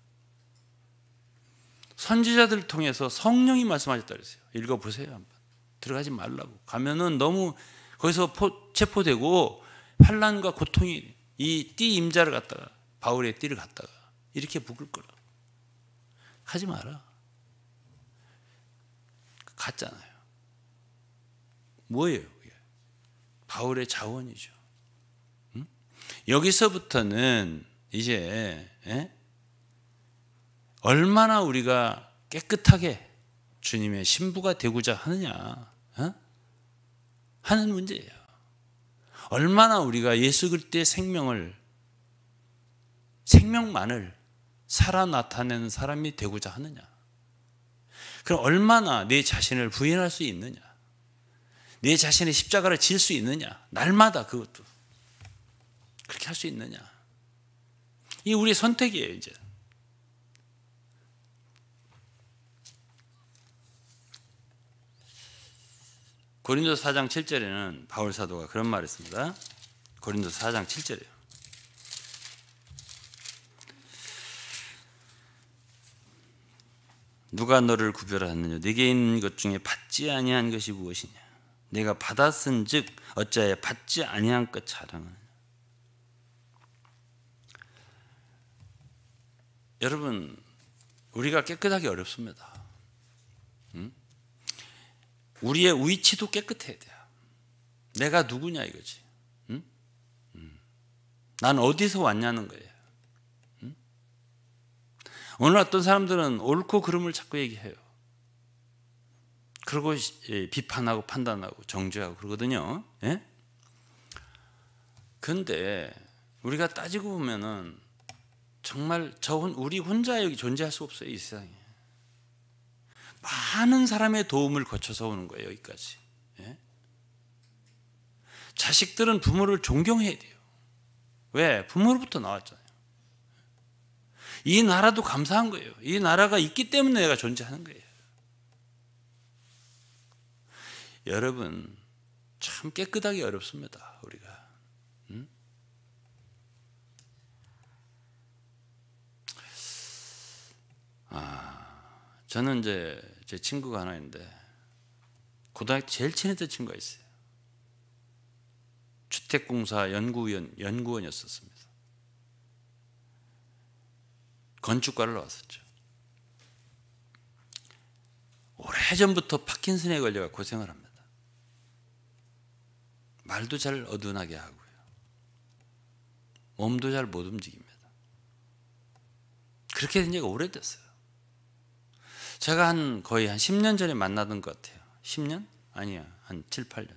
선지자들을 통해서 성령이 말씀하셨다 그랬어요. 읽어보세요 한번. 들어가지 말라고. 가면은 너무 거기서 체포되고 환난과 고통이 이 띠 임자를 갖다가 바울의 띠를 갖다가 이렇게 묶을 거라. 하지 마라. 갔잖아요. 뭐예요? 바울의 자원이죠. 응? 여기서부터는 이제 얼마나 우리가 깨끗하게 주님의 신부가 되고자 하느냐 하는 문제예요. 얼마나 우리가 예수 그리스도의 생명만을 살아 나타내는 사람이 되고자 하느냐. 그럼 얼마나 내 자신을 부인할 수 있느냐. 내 자신의 십자가를 질 수 있느냐. 날마다 그것도 그렇게 할 수 있느냐. 이게 우리의 선택이에요. 이제 고린도서 4장 7절에는 바울 사도가 그런 말을 했습니다. 고린도서 4장 7절이에요. 누가 너를 구별하느냐? 네게 있는 것 중에 받지 아니한 것이 무엇이냐? 내가 받았은즉 어찌하여 받지 아니한 것 자랑하느냐. 여러분, 우리가 깨끗하기 어렵습니다. 우리의 위치도 깨끗해야 돼요. 내가 누구냐 이거지. 난 어디서 왔냐는 거예요. 오늘 어떤 사람들은 옳고 그름을 자꾸 얘기해요. 그리고 비판하고 판단하고 정죄하고 그러거든요. 그런데 우리가 따지고 보면은 정말 우리 혼자 여기 존재할 수 없어요, 이 세상에. 많은 사람의 도움을 거쳐서 오는 거예요, 여기까지. 자식들은 부모를 존경해야 돼요. 왜? 부모로부터 나왔잖아요. 이 나라도 감사한 거예요. 이 나라가 있기 때문에 내가 존재하는 거예요. 여러분, 참 깨끗하기 어렵습니다, 우리가. 저는 이제 제 친구가 하나 있는데 고등학교 제일 친했던 친구가 있어요. 주택공사 연구원이었습니다. 건축과를 나왔었죠. 오래전부터 파킨슨에 걸려 고생을 합니다. 말도 잘 어둔하게 하고요. 몸도 잘 못 움직입니다. 그렇게 된 지가 오래됐어요. 제가 거의 한 10년 전에 만나던 것 같아요. 10년? 아니야, 한 7, 8년.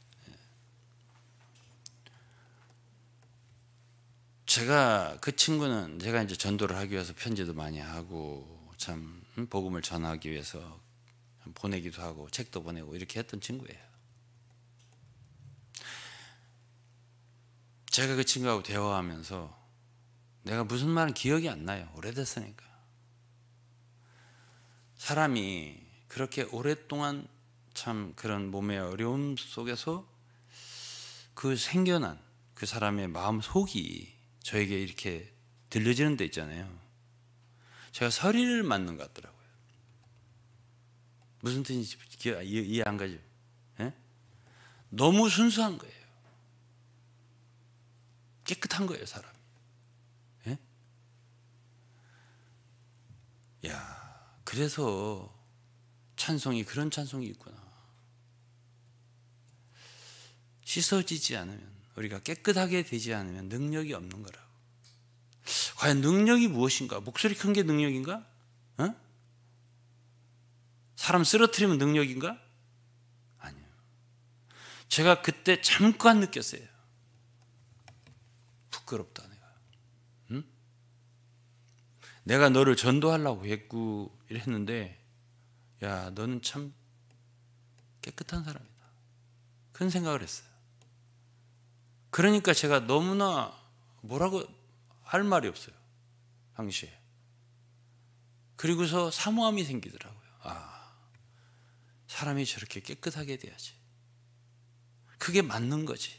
그 친구는 제가 이제 전도를 하기 위해서 편지도 많이 하고 참 복음을 전하기 위해서 보내기도 하고 책도 보내고 이렇게 했던 친구예요. 제가 그 친구하고 대화하면서 내가 무슨 말은 기억이 안 나요. 오래됐으니까. 사람이 그렇게 오랫동안 참 그런 몸의 어려움 속에서 그 생겨난 그 사람의 마음 속이 저에게 이렇게 들려지는 데 있잖아요. 제가 서리를 맞는 것 같더라고요. 무슨 뜻인지 이해 안 가죠? 너무 순수한 거예요. 깨끗한 거예요, 사람이. 그래서 찬송이 그런 찬송이 있구나. 씻어지지 않으면, 우리가 깨끗하게 되지 않으면 능력이 없는 거라고. 과연 능력이 무엇인가? 목소리 큰 게 능력인가? 사람 쓰러뜨리면 능력인가? 아니요. 제가 그때 잠깐 느꼈어요. 부끄럽다, 내가. 내가 너를 전도하려고 했고 이랬는데, 야, 너는 참 깨끗한 사람이다. 그런 생각을 했어요. 그러니까 제가 너무나 뭐라고 할 말이 없어요, 당시에. 그리고서 사모함이 생기더라고요. 사람이 저렇게 깨끗하게 돼야지. 그게 맞는 거지.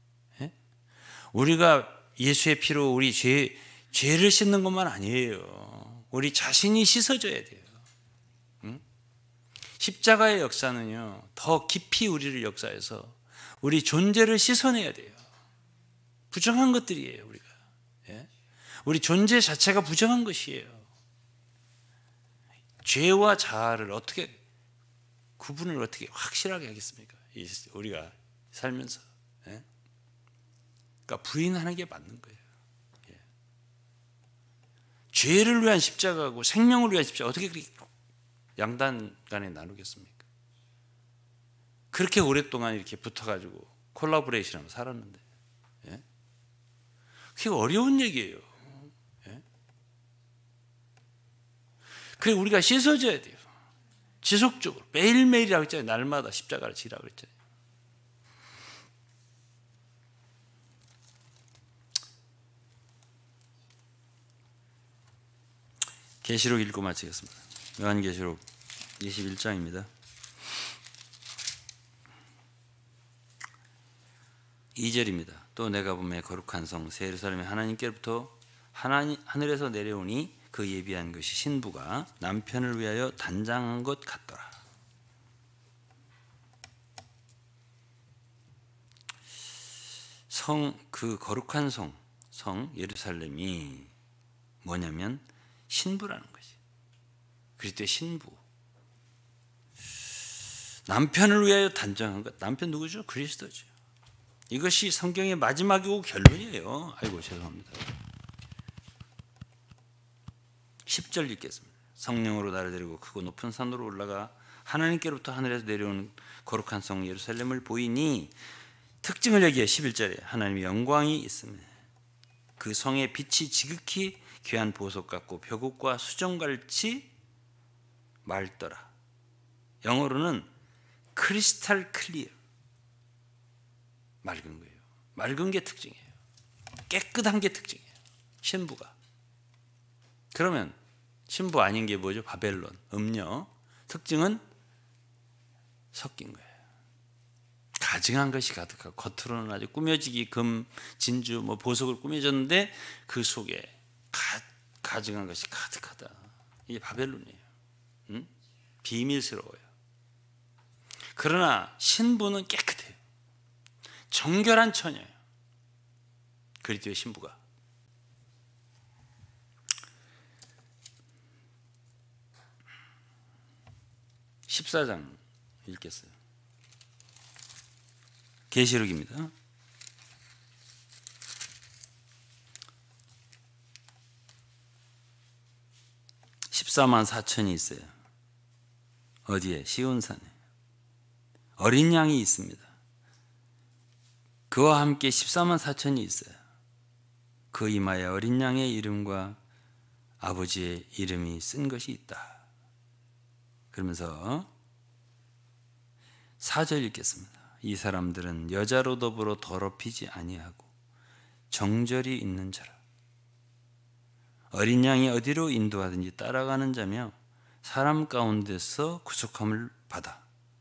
우리가 예수의 피로 우리 죄를 씻는 것만 아니에요. 우리 자신이 씻어져야 돼요. 십자가의 역사는요, 더 깊이 우리를 역사해서 우리 존재를 씻어내야 돼요. 부정한 것들이에요, 우리가. 우리 존재 자체가 부정한 것이에요. 죄와 자아를 어떻게 구분을 어떻게 확실하게 하겠습니까? 우리가 살면서. 그러니까 부인하는 게 맞는 거예요. 죄를 위한 십자가고 생명을 위한 십자가, 어떻게 그렇게 양단 간에 나누겠습니까? 그렇게 오랫동안 이렇게 붙어가지고 콜라보레이션하면서 살았는데, 그게 어려운 얘기예요. 그래, 우리가 씻어져야 돼요. 지속적으로 매일매일이라고 했잖아요. 날마다 십자가를 지라고 그랬잖아요. 계시록 읽고 마치겠습니다. 요한계시록 21장입니다. 2절입니다. 또 내가 보매 거룩한 성 새 예루살렘이 하나님께로부터 하늘에서 내려오니 그 예비한 것이 신부가 남편을 위하여 단장한 것 같더라. 그 거룩한 성 예루살렘이 뭐냐면 신부라는 거지. 그리스도의 신부. 남편을 위하여 단정한 것. 남편 누구죠? 그리스도죠. 이것이 성경의 마지막이고 결론이에요. 아이고 죄송합니다. 10절 읽겠습니다. 성령으로 나를 데리고 크고 높은 산으로 올라가 하나님께로부터 하늘에서 내려온 거룩한 성 예루살렘을 보이니, 특징을 얘기해. 11절에 하나님의 영광이 있으며 그 성의 빛이 지극히 귀한 보석 같고 벼곡과 수정같이 맑더라. 영어로는 크리스탈 클리어, 맑은 거예요. 맑은 게 특징이에요. 깨끗한 게 특징이에요. 신부가. 그러면 신부 아닌 게 뭐죠? 바벨론, 음녀. 특징은 섞인 거예요. 가증한 것이 가득하고 겉으로는 아주 꾸며지기 금, 진주, 보석을 꾸며졌는데 그 속에 가증한 것이 가득하다. 이게 바벨론이에요. 응? 비밀스러워요. 그러나 신부는 깨끗해요. 정결한 처녀예요. 그리스도의 신부가. (14장) 읽겠어요. 계시록입니다. 14만 4천이 있어요. 어디에? 시온산에. 어린 양이 있습니다. 그와 함께 14만 4천이 있어요. 그 이마에 어린 양의 이름과 아버지의 이름이 쓴 것이 있다. 그러면서 4절 읽겠습니다. 이 사람들은 여자로 더불어 더럽히지 아니하고 정절이 있는 자라. 어린 양이 어디로 인도하든지 따라가는 자며 사람 가운데서 구속함을 받아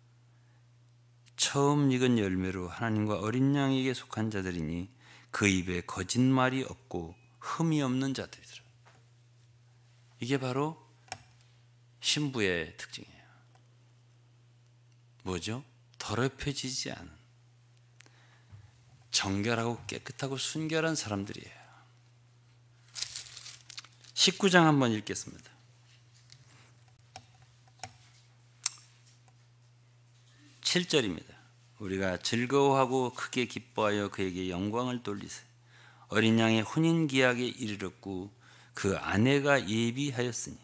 처음 익은 열매로 하나님과 어린 양에게 속한 자들이니 그 입에 거짓말이 없고 흠이 없는 자들이더라. 이게 바로 신부의 특징이에요. 뭐죠? 더럽혀지지 않은, 정결하고 깨끗하고 순결한 사람들이에요. 19장 한번 읽겠습니다. 7절입니다. 우리가 즐거워하고 크게 기뻐하여 그에게 영광을 돌리세. 어린 양의 혼인 기약에 이르렀고 그 아내가 예비하였으니.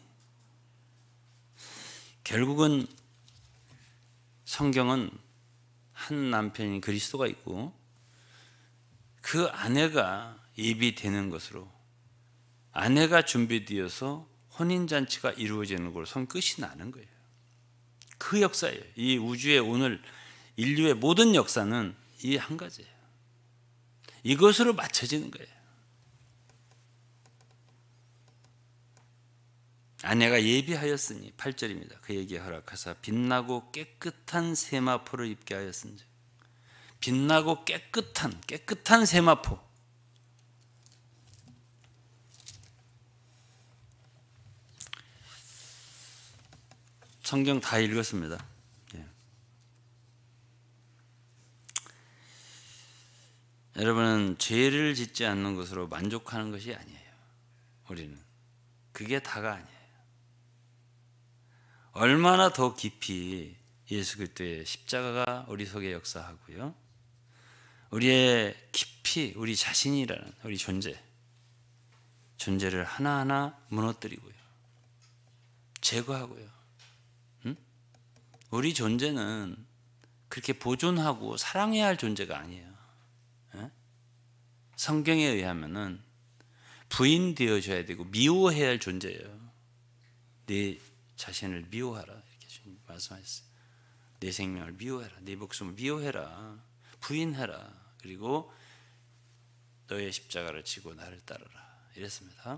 결국은 성경은 한 남편인 그리스도가 있고 그 아내가 예비되는 것으로, 아내가 준비되어서 혼인잔치가 이루어지는 걸로 성 끝이 나는 거예요. 그 역사예요. 이 우주의 오늘 인류의 모든 역사는 이 한 가지예요. 이것으로 맞춰지는 거예요. 아내가 예비하였으니 8절입니다. 그에게 허락하사 빛나고 깨끗한 세마포를 입게 하였은즉. 빛나고 깨끗한 세마포. 성경 다 읽었습니다. 예. 여러분은 죄를 짓지 않는 것으로 만족하는 것이 아니에요. 우리는 그게 다가 아니에요. 얼마나 더 깊이 예수 그리스도의 십자가가 우리 속에 역사하고요, 우리의 깊이 우리 자신이라는 우리 존재를 하나하나 무너뜨리고요, 제거하고요. 우리 존재는 그렇게 보존하고 사랑해야 할 존재가 아니에요. 성경에 의하면은 부인되어져야 되고 미워해야 할 존재예요. 내 자신을 미워하라, 이렇게 주님 말씀하셨어요. 내 생명을 미워해라, 내 목숨을 미워해라, 부인해라, 그리고 너의 십자가를 지고 나를 따르라, 이랬습니다.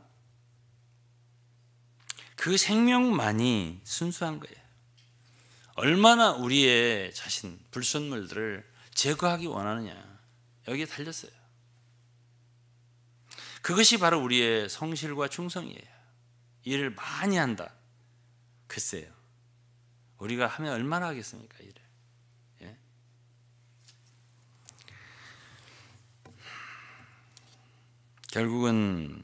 그 생명만이 순수한 거예요. 얼마나 우리의 자신, 불순물들을 제거하기 원하느냐, 여기에 달렸어요. 그것이 바로 우리의 성실과 충성이에요. 일을 많이 한다. 글쎄요, 우리가 하면 얼마나 하겠습니까, 일을. 예? 결국은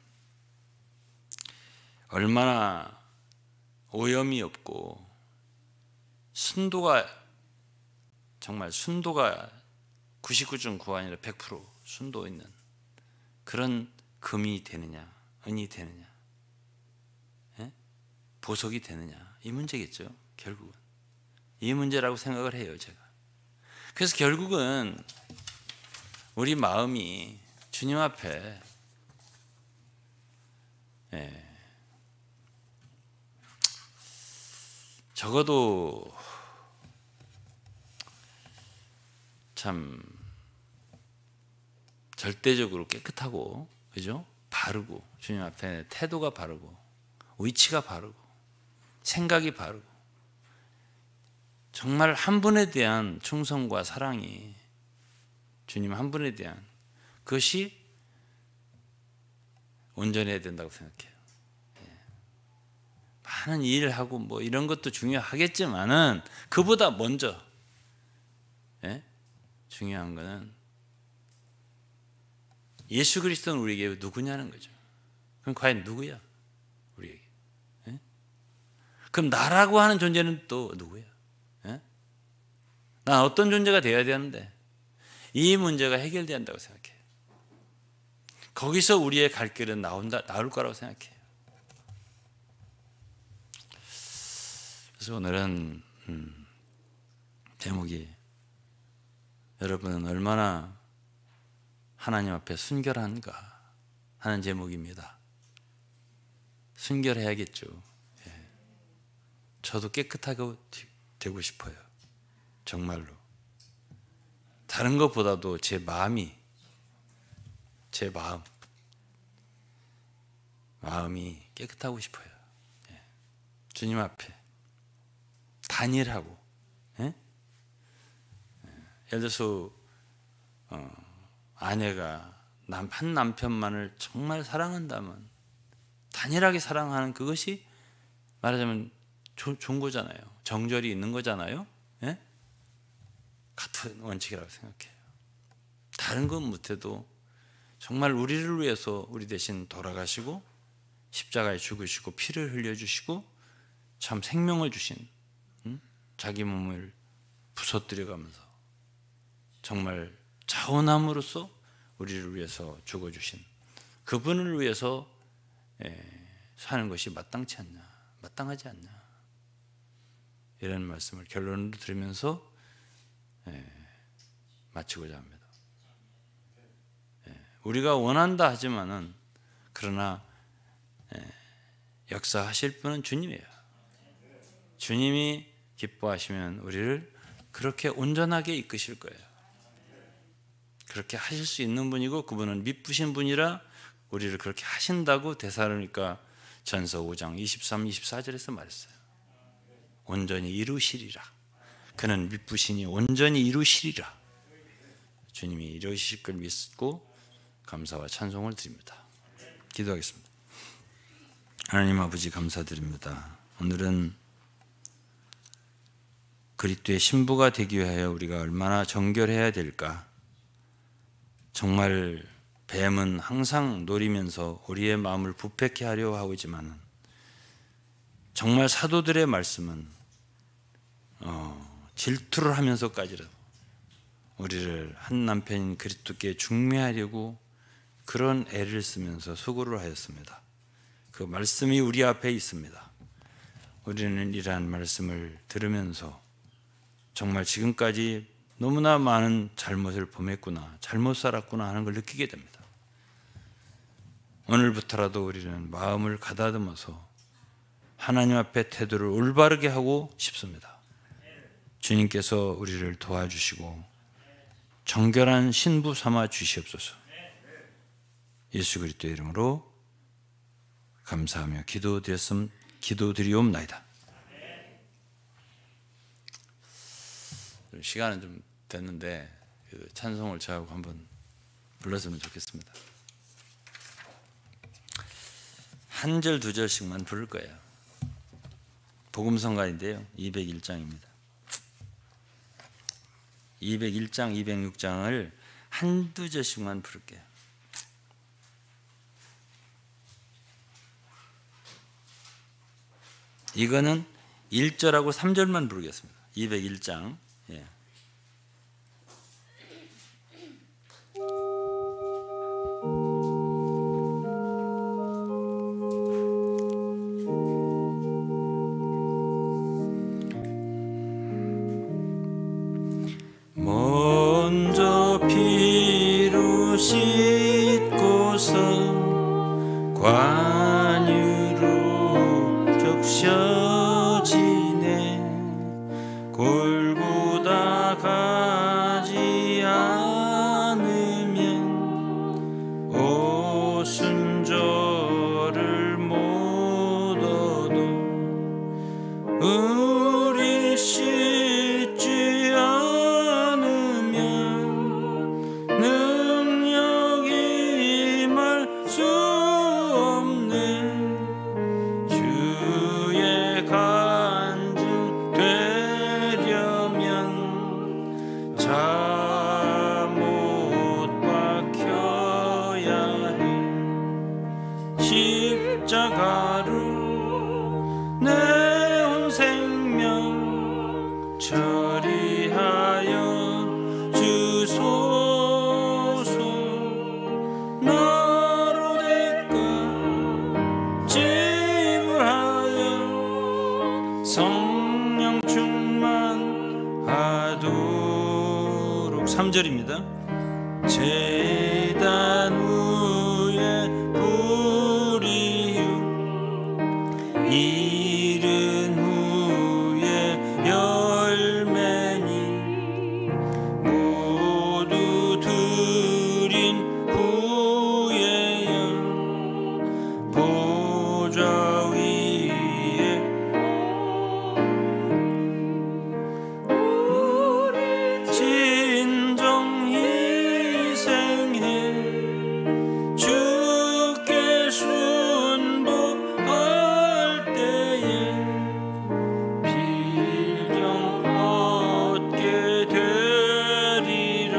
얼마나 오염이 없고 순도가 정말 순도가 99.9 아니라 100% 순도 있는 그런 금이 되느냐, 은이 되느냐, 보석이 되느냐, 이 문제겠죠. 결국은 이 문제라고 생각을 해요, 제가. 그래서 결국은 우리 마음이 주님 앞에 적어도 참 절대적으로 깨끗하고, 그죠? 바르고, 주님 앞에 태도가 바르고, 위치가 바르고, 생각이 바르고, 정말 한 분에 대한 충성과 사랑이, 주님 한 분에 대한 그것이 온전해야 된다고 생각해요. 많은 일을 하고 뭐 이런 것도 중요하겠지만은 그보다 먼저 중요한 거는 예수 그리스도는 우리에게 누구냐는 거죠. 그럼 과연 누구야? 우리에게. 그럼 나라고 하는 존재는 또 누구야? 난 어떤 존재가 되어야 되는데, 이 문제가 해결돼야 한다고 생각해요. 거기서 우리의 갈 길은 나올 거라고 생각해요. 그래서 오늘은 제목이 여러분은 얼마나 하나님 앞에 순결한가 하는 제목입니다. 순결해야겠죠. 저도 깨끗하게 되고 싶어요. 정말로. 다른 것보다도 제 마음이 깨끗하고 싶어요. 주님 앞에 단일하고. 예를 들어서 아내가 한 남편만을 정말 사랑한다면 단일하게 사랑하는 그것이 말하자면 좋은 거잖아요. 정절이 있는 거잖아요. 같은 원칙이라고 생각해요. 다른 건 못해도 정말 우리를 위해서 우리 대신 돌아가시고 십자가에 죽으시고 피를 흘려주시고 참 생명을 주신 자기 몸을 부서뜨려가면서 정말 자원함으로써 우리를 위해서 죽어주신 그분을 위해서 사는 것이 마땅하지 않냐 이런 말씀을 결론으로 들으면서 마치고자 합니다. 우리가 원한다 하지만은 그러나 역사하실 분은 주님이에요. 주님이 기뻐하시면 우리를 그렇게 온전하게 이끄실 거예요. 그렇게 하실 수 있는 분이고 그분은 미쁘신 분이라 우리를 그렇게 하신다고 데살로니가 전서 5장 23, 24절에서 말했어요. 온전히 이루시리라. 그는 미쁘시니 온전히 이루시리라. 주님이 이루실 걸 믿고 감사와 찬송을 드립니다. 기도하겠습니다. 하나님 아버지 감사드립니다. 오늘은 그리스도의 신부가 되기 위하여 우리가 얼마나 정결해야 될까. 정말 뱀은 항상 노리면서 우리의 마음을 부패케 하려 하고 있지만 정말 사도들의 말씀은 질투를 하면서까지라도 우리를 한 남편인 그리스도께 중매하려고 그런 애를 쓰면서 수고를 하였습니다. 그 말씀이 우리 앞에 있습니다. 우리는 이러한 말씀을 들으면서 정말 지금까지 너무나 많은 잘못을 범했구나, 잘못 살았구나 하는 걸 느끼게 됩니다. 오늘부터라도 우리는 마음을 가다듬어서 하나님 앞에 태도를 올바르게 하고 싶습니다. 주님께서 우리를 도와주시고 정결한 신부 삼아 주시옵소서. 예수 그리스도의 이름으로 감사하며 기도드리옵나이다. 시간은 좀 됐는데 찬송을 저하고 한번 불렀으면 좋겠습니다. 한 절 두 절씩만 부를 거예요. 복음성가인데요. 201장입니다. 201장, 206장을 한두 절씩만 부를게요. 이거는 1절하고 3절만 부르겠습니다. 201장. 예. 먼저 피로 씻고서 관유로 적셔지네. 골고다 가지 않으면 오순절을 못 얻어. 우리 씻지 않으면 능력이 임할 수 없네. 주의 간증 되려면 자 못 박혀야 해. 십자가로 내온 생명 처리하여 주소서. 나로 대가 지불하여 성령 충만하도록. 3절입니다. 제단 위에 뿌리유 이른 후에 열매니 모두 드린 후에야 보좌 위에 진정 희생해 주께 순복할 때에 필경 얻게 되리라.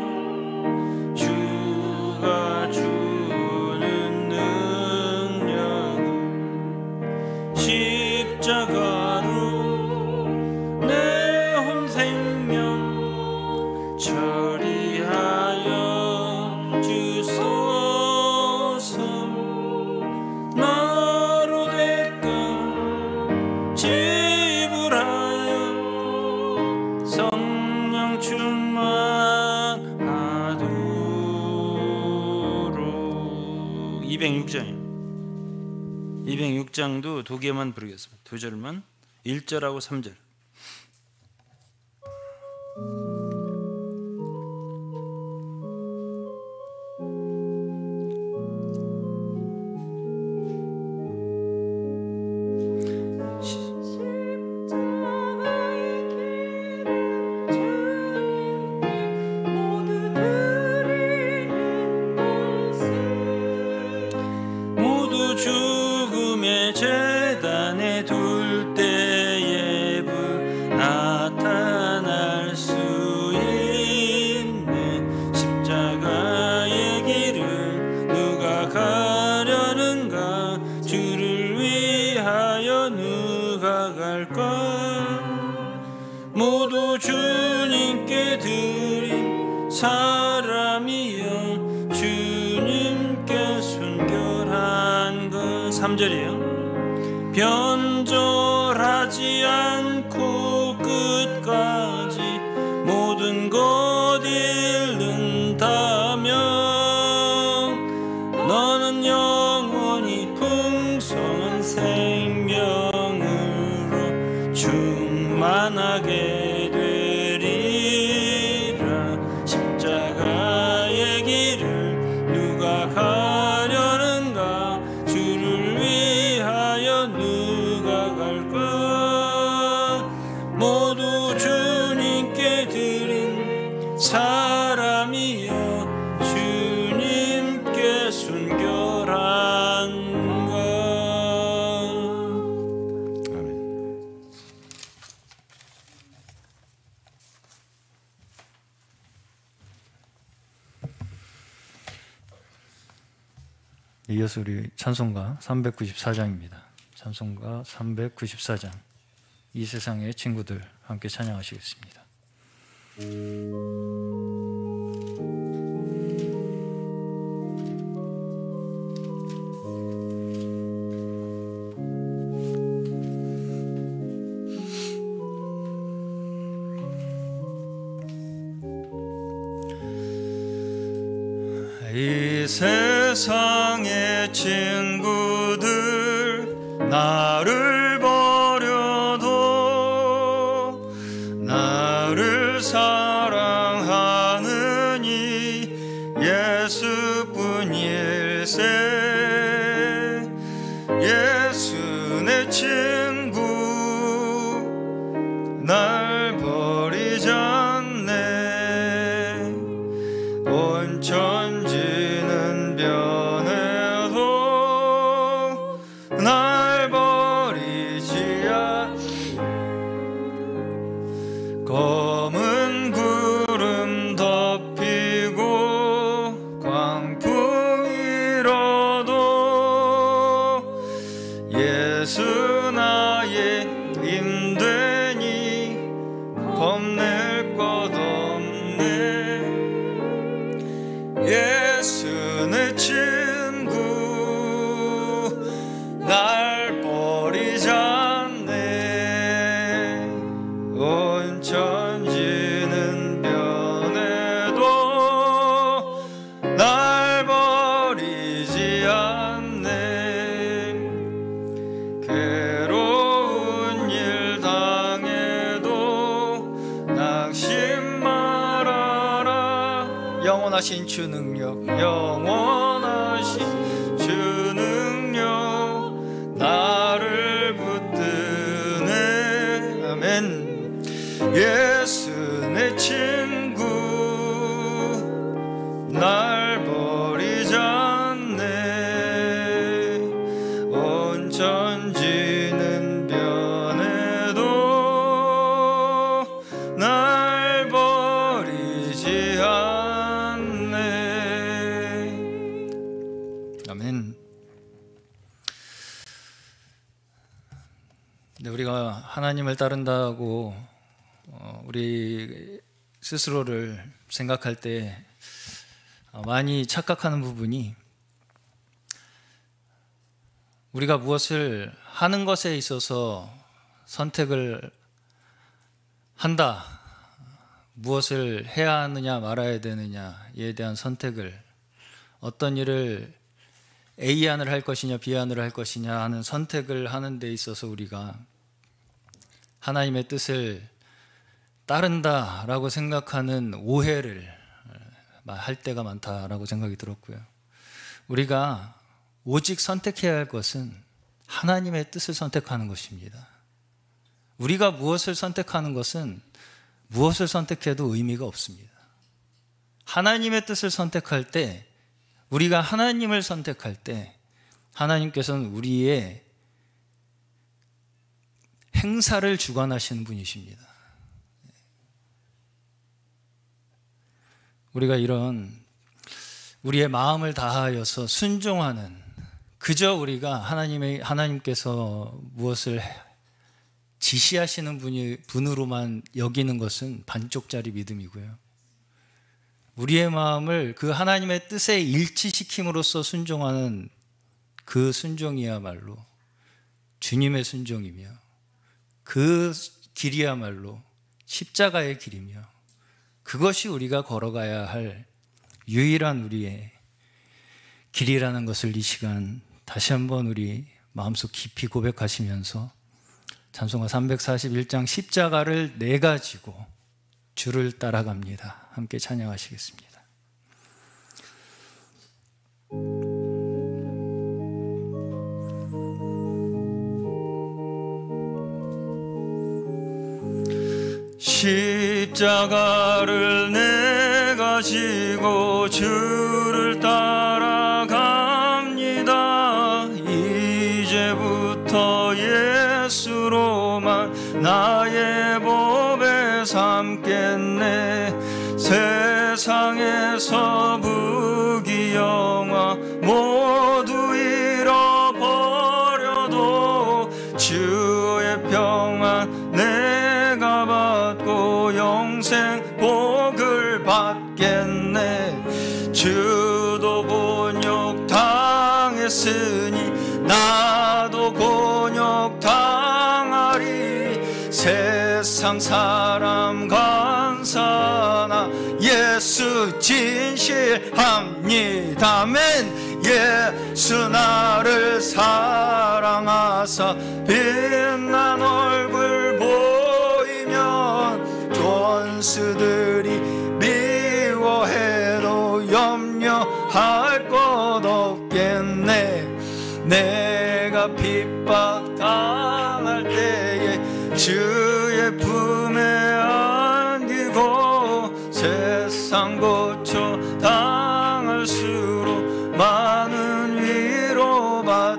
주가 주는 능력은 십자가로 내온 생명 처리하여 주소서. 나로 대가 지불하여 성령 충만하도록. 206장이요. 206장도 두 개만 부르겠습니다. 두 절만. 1절하고 3절. 모두 죽음의 제단에 둘 때에 불 나타날 수 있네. 십자가의 길을 누가 가려는가. 주를 위하여 누가 갈까. 모두 주님께 드린 사람이여 주님께 순결한 것. 3절이에요. 변절하지 않고 끝까지 모든 것 잃는다면 너는 영원히 풍성한 생명으로 충만하게 되리라. 십자가의 길을 누가 가려는가. 주를 위하여 누가 갈까. 모두 주님께 드린 사람이여 주님께 순결한 것. 아멘. 이어서 우리 찬송가 394장입니다. 찬송가 394장 이 세상의 친구들 함께 찬양하시겠습니다. 이 세상의 친구들 나를 버려도 나를 사랑하는 이 예수뿐일세. 예수 내 친구 날 버리지 않네. 온 천지는 변해도 날 버리지 않. 검은 구름 덮이고 광풍 일어도 예수 나의 힘되니 겁낼 것 없네. 예수 내 친구 날 버리지 않네. 온 천지는 변해도 날 버리지 않네. 괴로운 일 당해도 낙심 말아라. 영원하신 주 능력, 영원하신 주 능력 나를 붙드네. 아멘. 예수 내 친구 날 버리지 않네. 온 천지는 변해도 날 버리지 않네. 아멘. 근데 우리가 하나님을 따른다고 우리 스스로를 생각할 때 많이 착각하는 부분이, 우리가 무엇을 하는 것에 있어서 선택을 한다, 무엇을 해야 하느냐 말아야 되느냐에 대한 선택을, 어떤 일을 A안을 할 것이냐 B안을 할 것이냐 하는 선택을 하는 데 있어서 우리가 하나님의 뜻을 따른다라고 생각하는 오해를 할 때가 많다라고 생각이 들었고요. 우리가 오직 선택해야 할 것은 하나님의 뜻을 선택하는 것입니다. 우리가 무엇을 선택하는 것은 무엇을 선택해도 의미가 없습니다. 하나님의 뜻을 선택할 때, 우리가 하나님을 선택할 때 하나님께서는 우리의 행사를 주관하시는 분이십니다. 우리가 이런 우리의 마음을 다하여서 순종하는, 그저 우리가 하나님께서 무엇을 지시하시는 분으로만 여기는 것은 반쪽짜리 믿음이고요. 우리의 마음을 그 하나님의 뜻에 일치시킴으로써 순종하는 그 순종이야말로 주님의 순종이며, 그 길이야말로 십자가의 길이며, 그것이 우리가 걸어가야 할 유일한 우리의 길이라는 것을 이 시간 다시 한번 우리 마음속 깊이 고백하시면서 찬송가 341장 십자가를 내가지고 주를 따라갑니다. 함께 찬양하시겠습니다. 십자가를 내가지고 주를 따라갑니다. 이제부터 예수로만 나의 법에 삼겠네. 세상에서 부귀영화 모두 잃어버려도 평생 복을 받겠네. 주도 곤욕 당했으니 나도 곤욕 당하리. 세상 사람 간사나 예수 진실합니다. 아멘. 예수 나를 사랑하사 빛난 얼굴 보이면 원수들이 미워해도 염려할 것 없겠네. 내가 핍박 당할 때에 주의 품에 안기고 세상 고초 당할수록 많은 위로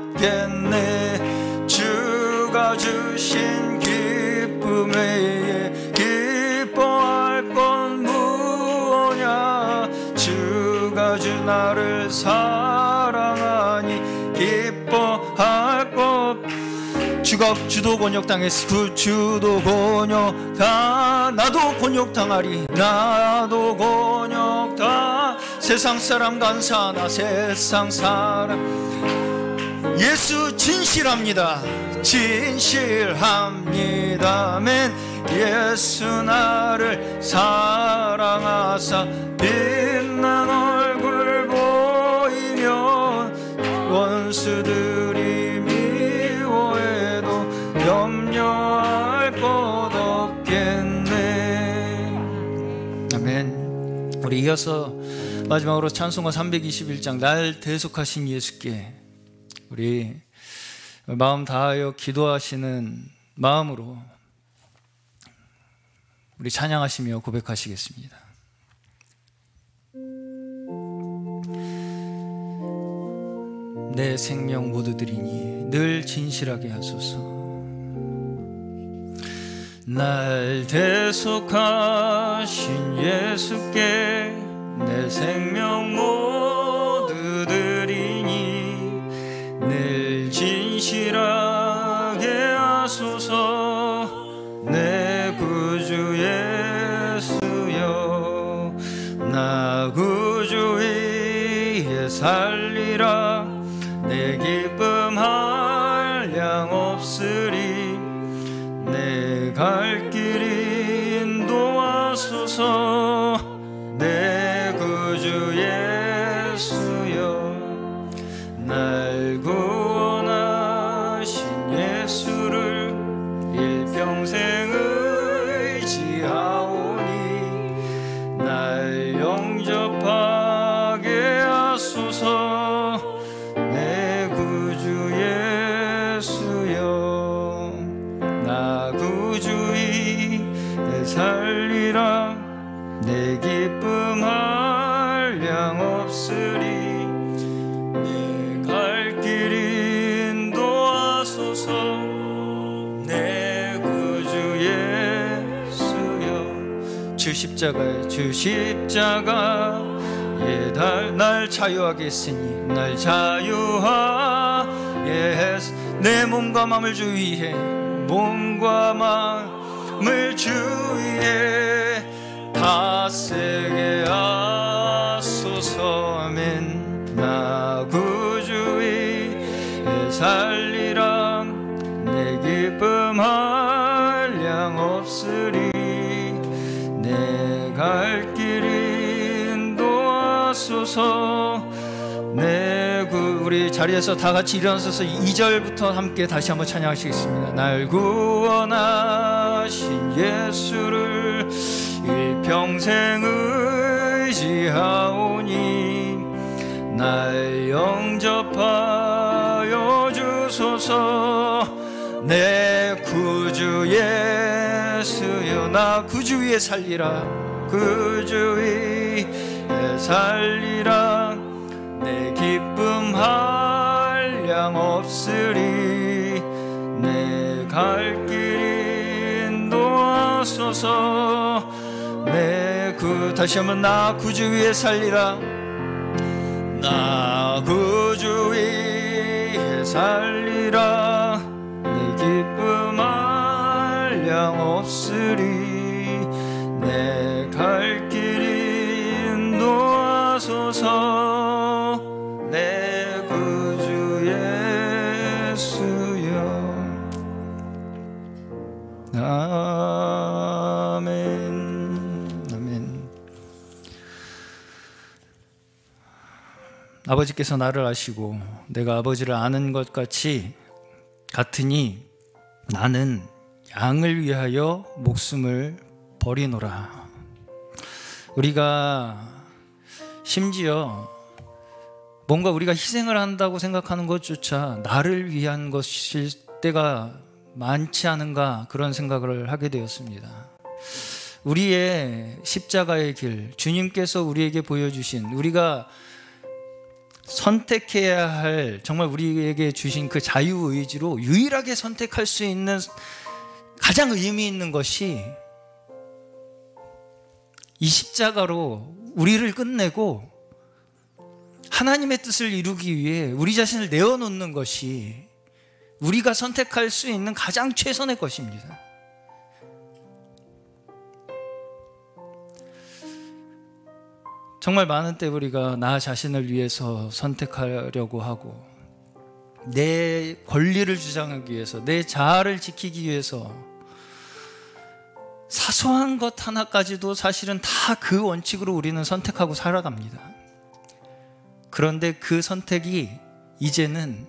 받겠네. 주가 주신 기쁨 외에 기뻐할 건 무엇냐. 주가 주 나를 사랑하니 기뻐할 것. 주도 곤욕당했어. 주도 곤욕당 나도 곤욕당하리. 나도 곤욕당. 세상 사람 간사나 세상 사람 예수 진실합니다. 진실합니다. 아멘. 예수 나를 사랑하사 빛난 얼굴 보이면 원수들이 미워해도 염려할 것 없겠네. 아멘. 우리 이어서 마지막으로 찬송가 321장 날 대속하신 예수께 우리 마음 다하여 기도하시는 마음으로 우리 찬양하시며 고백하시겠습니다. 내 생명 모두 드리니 늘 진실하게 하소서. 날 대속하신 예수께 내 생명 모두 드리니 늘 진실하게 하소서. 내 구주 예수여 나 구주 위에 살리라. 내 기쁨 한량 없으리. 내 갈 길 인도하소서. 내 구주 예수여 날 구원하신 예수를 일평생 의지하오니 날 영접하게 하소서. 내 구주 예수여 나 구주 위에 살리라. 내 기쁨 한량 없으리. 내 갈 길 인도하소서. 내 구주 예수여 주 십자가에 날 자유하게 했으니 날 자유하게 했. 내 몸과 마음을 주 위해 몸과 마음을 주 위해 다스게 하소서. 아멘. 나 구주 위에 살리라. 내 기쁨 한량 없으리. 내 갈 길 인도하소서. 우리 자리에서 다 같이 일어서서 2절부터 함께 다시 한번 찬양하시겠습니다. 날 구원하신 예수를 일평생 의지하오니 날 영접하여 주소서. 내 구주 예수여 나 구주 위에 살리라. 구주 위에 살리라. 내 기쁨 한량 없으리. 내 갈 길 인도하소서. 다시 한번 나 구주 위에 살리라. 나 구주 위에 살리라. 내 기쁨 한량 없으리. 내 갈 길이 인도하소서. 내 구주 예수여. 아멘. 아멘. 아버지께서 나를 아시고 내가 아버지를 아는 것 같으니 나는 양을 위하여 목숨을 버리노라. 우리가 심지어 뭔가 우리가 희생을 한다고 생각하는 것조차 나를 위한 것일 때가 많지 않은가, 그런 생각을 하게 되었습니다. 우리의 십자가의 길, 주님께서 우리에게 보여주신, 우리가 선택해야 할, 정말 우리에게 주신 그 자유의지로 유일하게 선택할 수 있는 가장 의미 있는 것이 이 십자가로 우리를 끝내고 하나님의 뜻을 이루기 위해 우리 자신을 내어놓는 것이 우리가 선택할 수 있는 가장 최선의 것입니다. 정말 많은 때 우리가 나 자신을 위해서 선택하려고 하고 내 권리를 주장하기 위해서, 내 자아를 지키기 위해서 사소한 것 하나까지도 사실은 다 그 원칙으로 우리는 선택하고 살아갑니다. 그런데 그 선택이 이제는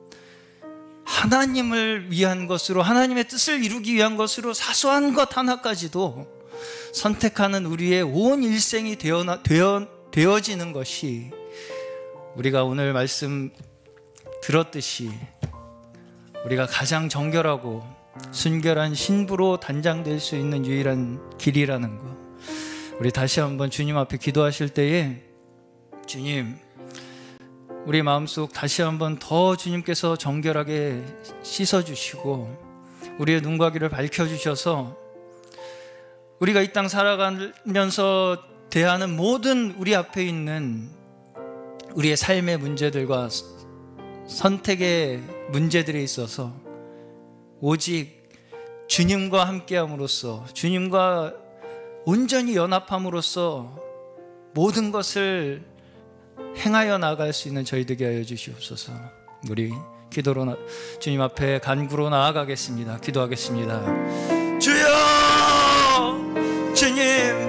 하나님을 위한 것으로, 하나님의 뜻을 이루기 위한 것으로 사소한 것 하나까지도 선택하는 우리의 온 일생이 되어지는 것이, 우리가 오늘 말씀 들었듯이 우리가 가장 정결하고 순결한 신부로 단장될 수 있는 유일한 길이라는 것, 우리 다시 한번 주님 앞에 기도하실 때에 주님, 우리 마음속 다시 한번 더 주님께서 정결하게 씻어주시고 우리의 눈과 귀를 밝혀주셔서 우리가 이 땅 살아가면서 대하는 모든 우리 앞에 있는 우리의 삶의 문제들과 선택의 문제들에 있어서 오직 주님과 함께함으로써, 주님과 온전히 연합함으로써 모든 것을 행하여 나아갈 수 있는 저희 되게 하여 주시옵소서. 우리 기도로 주님 앞에 간구로 나아가겠습니다. 기도하겠습니다. 주여, 주님,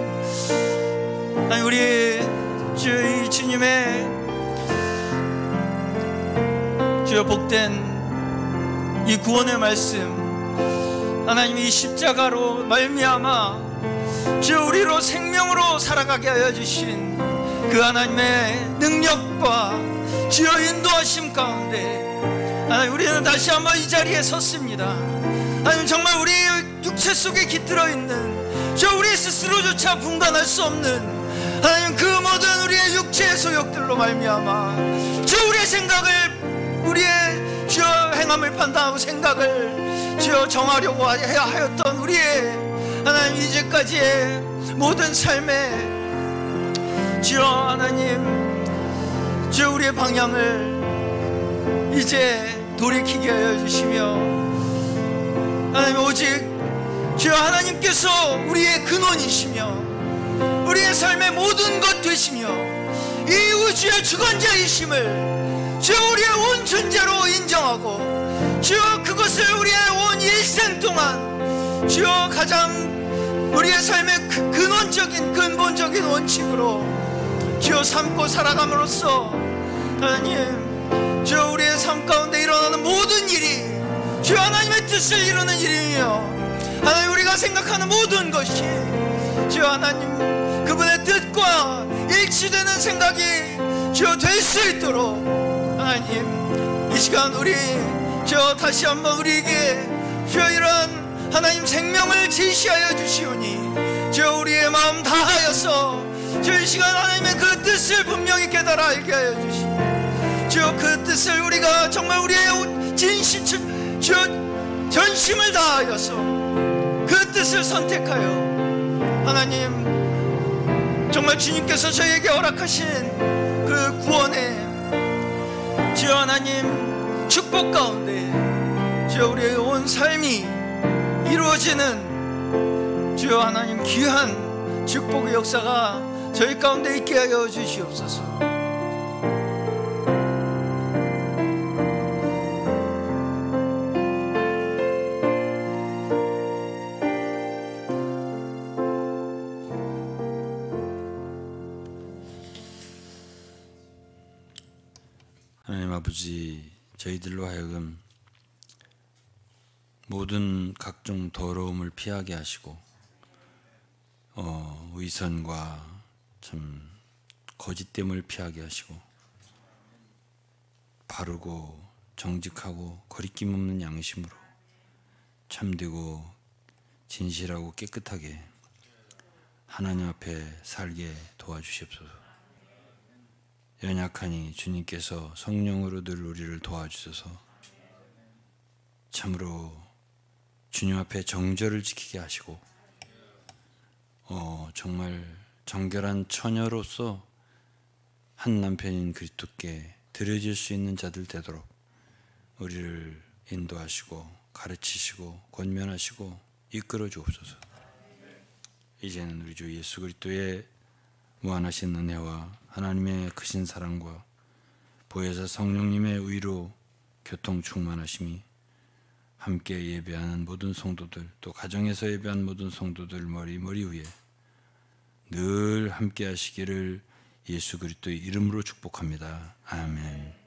아니 우리 주님의 주여 복된 이 구원의 말씀, 하나님이 이 십자가로 말미암아 주여 우리로 생명으로 살아가게 하여 주신 그 하나님의 능력과 주여 인도하심 가운데 하나님, 우리는 다시 한번 이 자리에 섰습니다. 하나님, 정말 우리 육체 속에 깃들어 있는 저 우리 스스로조차 분간할 수 없는 하나님 그 모든 우리의 육체의 소욕들로 말미암아 저 우리의 생각을, 우리의 주여 행함을 판단하고 생각을 주여 정하려고 해야 하였던 우리의 하나님 이제까지의 모든 삶의 주여 하나님, 주여 우리의 방향을 이제 돌이키게 하여 주시며 하나님, 오직 주여 하나님께서 우리의 근원이시며 우리의 삶의 모든 것 되시며 이 우주의 주관자이심을 주여 우리의 온 존재로 인정하고 주여 그것을 우리의 온 일생 동안 주여 가장 우리의 삶의 근원적인 근본적인 원칙으로 주여 삼고 살아감으로써 하나님, 주여 우리의 삶 가운데 일어나는 모든 일이 주여 하나님의 뜻을 이루는 일이며 하나님, 우리가 생각하는 모든 것이 주여 하나님 그분의 뜻과 일치되는 생각이 주여 될 수 있도록 하나님, 이 시간 우리 주여 다시 한번 우리에게 주여 이러한 하나님 생명을 제시하여 주시오니 주여 우리의 마음 다하여서 주여 이 시간 하나님의 그 뜻을 분명히 깨달아 알게 하여 주시고 주여 그 뜻을 우리가 정말 우리의 진심 주여 전심을 다하여서 그 뜻을 선택하여 하나님, 정말 주님께서 저희에게 허락하신 그 구원의 주여 하나님 축복 가운데 주여 우리의 온 삶이 이루어지는 주여 하나님 귀한 축복의 역사가 저희 가운데 있게 하여 주시옵소서. 하나님 아버지, 저희들로 하여금 모든 각종 더러움을 피하게 하시고 위선과 참 거짓됨을 피하게 하시고 바르고 정직하고 거리낌 없는 양심으로 참되고 진실하고 깨끗하게 하나님 앞에 살게 도와주시옵소서. 연약하니 주님께서 성령으로 늘 우리를 도와주셔서 참으로 주님 앞에 정절을 지키게 하시고 정말 정결한 처녀로서 한 남편인 그리스도께 드려질 수 있는 자들 되도록 우리를 인도하시고 가르치시고 권면하시고 이끌어 주옵소서. 이제는 우리 주 예수 그리스도의 무한하신 은혜와 하나님의 크신 사랑과 보혜사 성령님의 의로 교통 충만하심이 함께 예배하는 모든 성도들, 또 가정에서 예배하는 모든 성도들 머리 위에 늘 함께 하시기를 예수 그리스도의 이름으로 축복합니다. 아멘.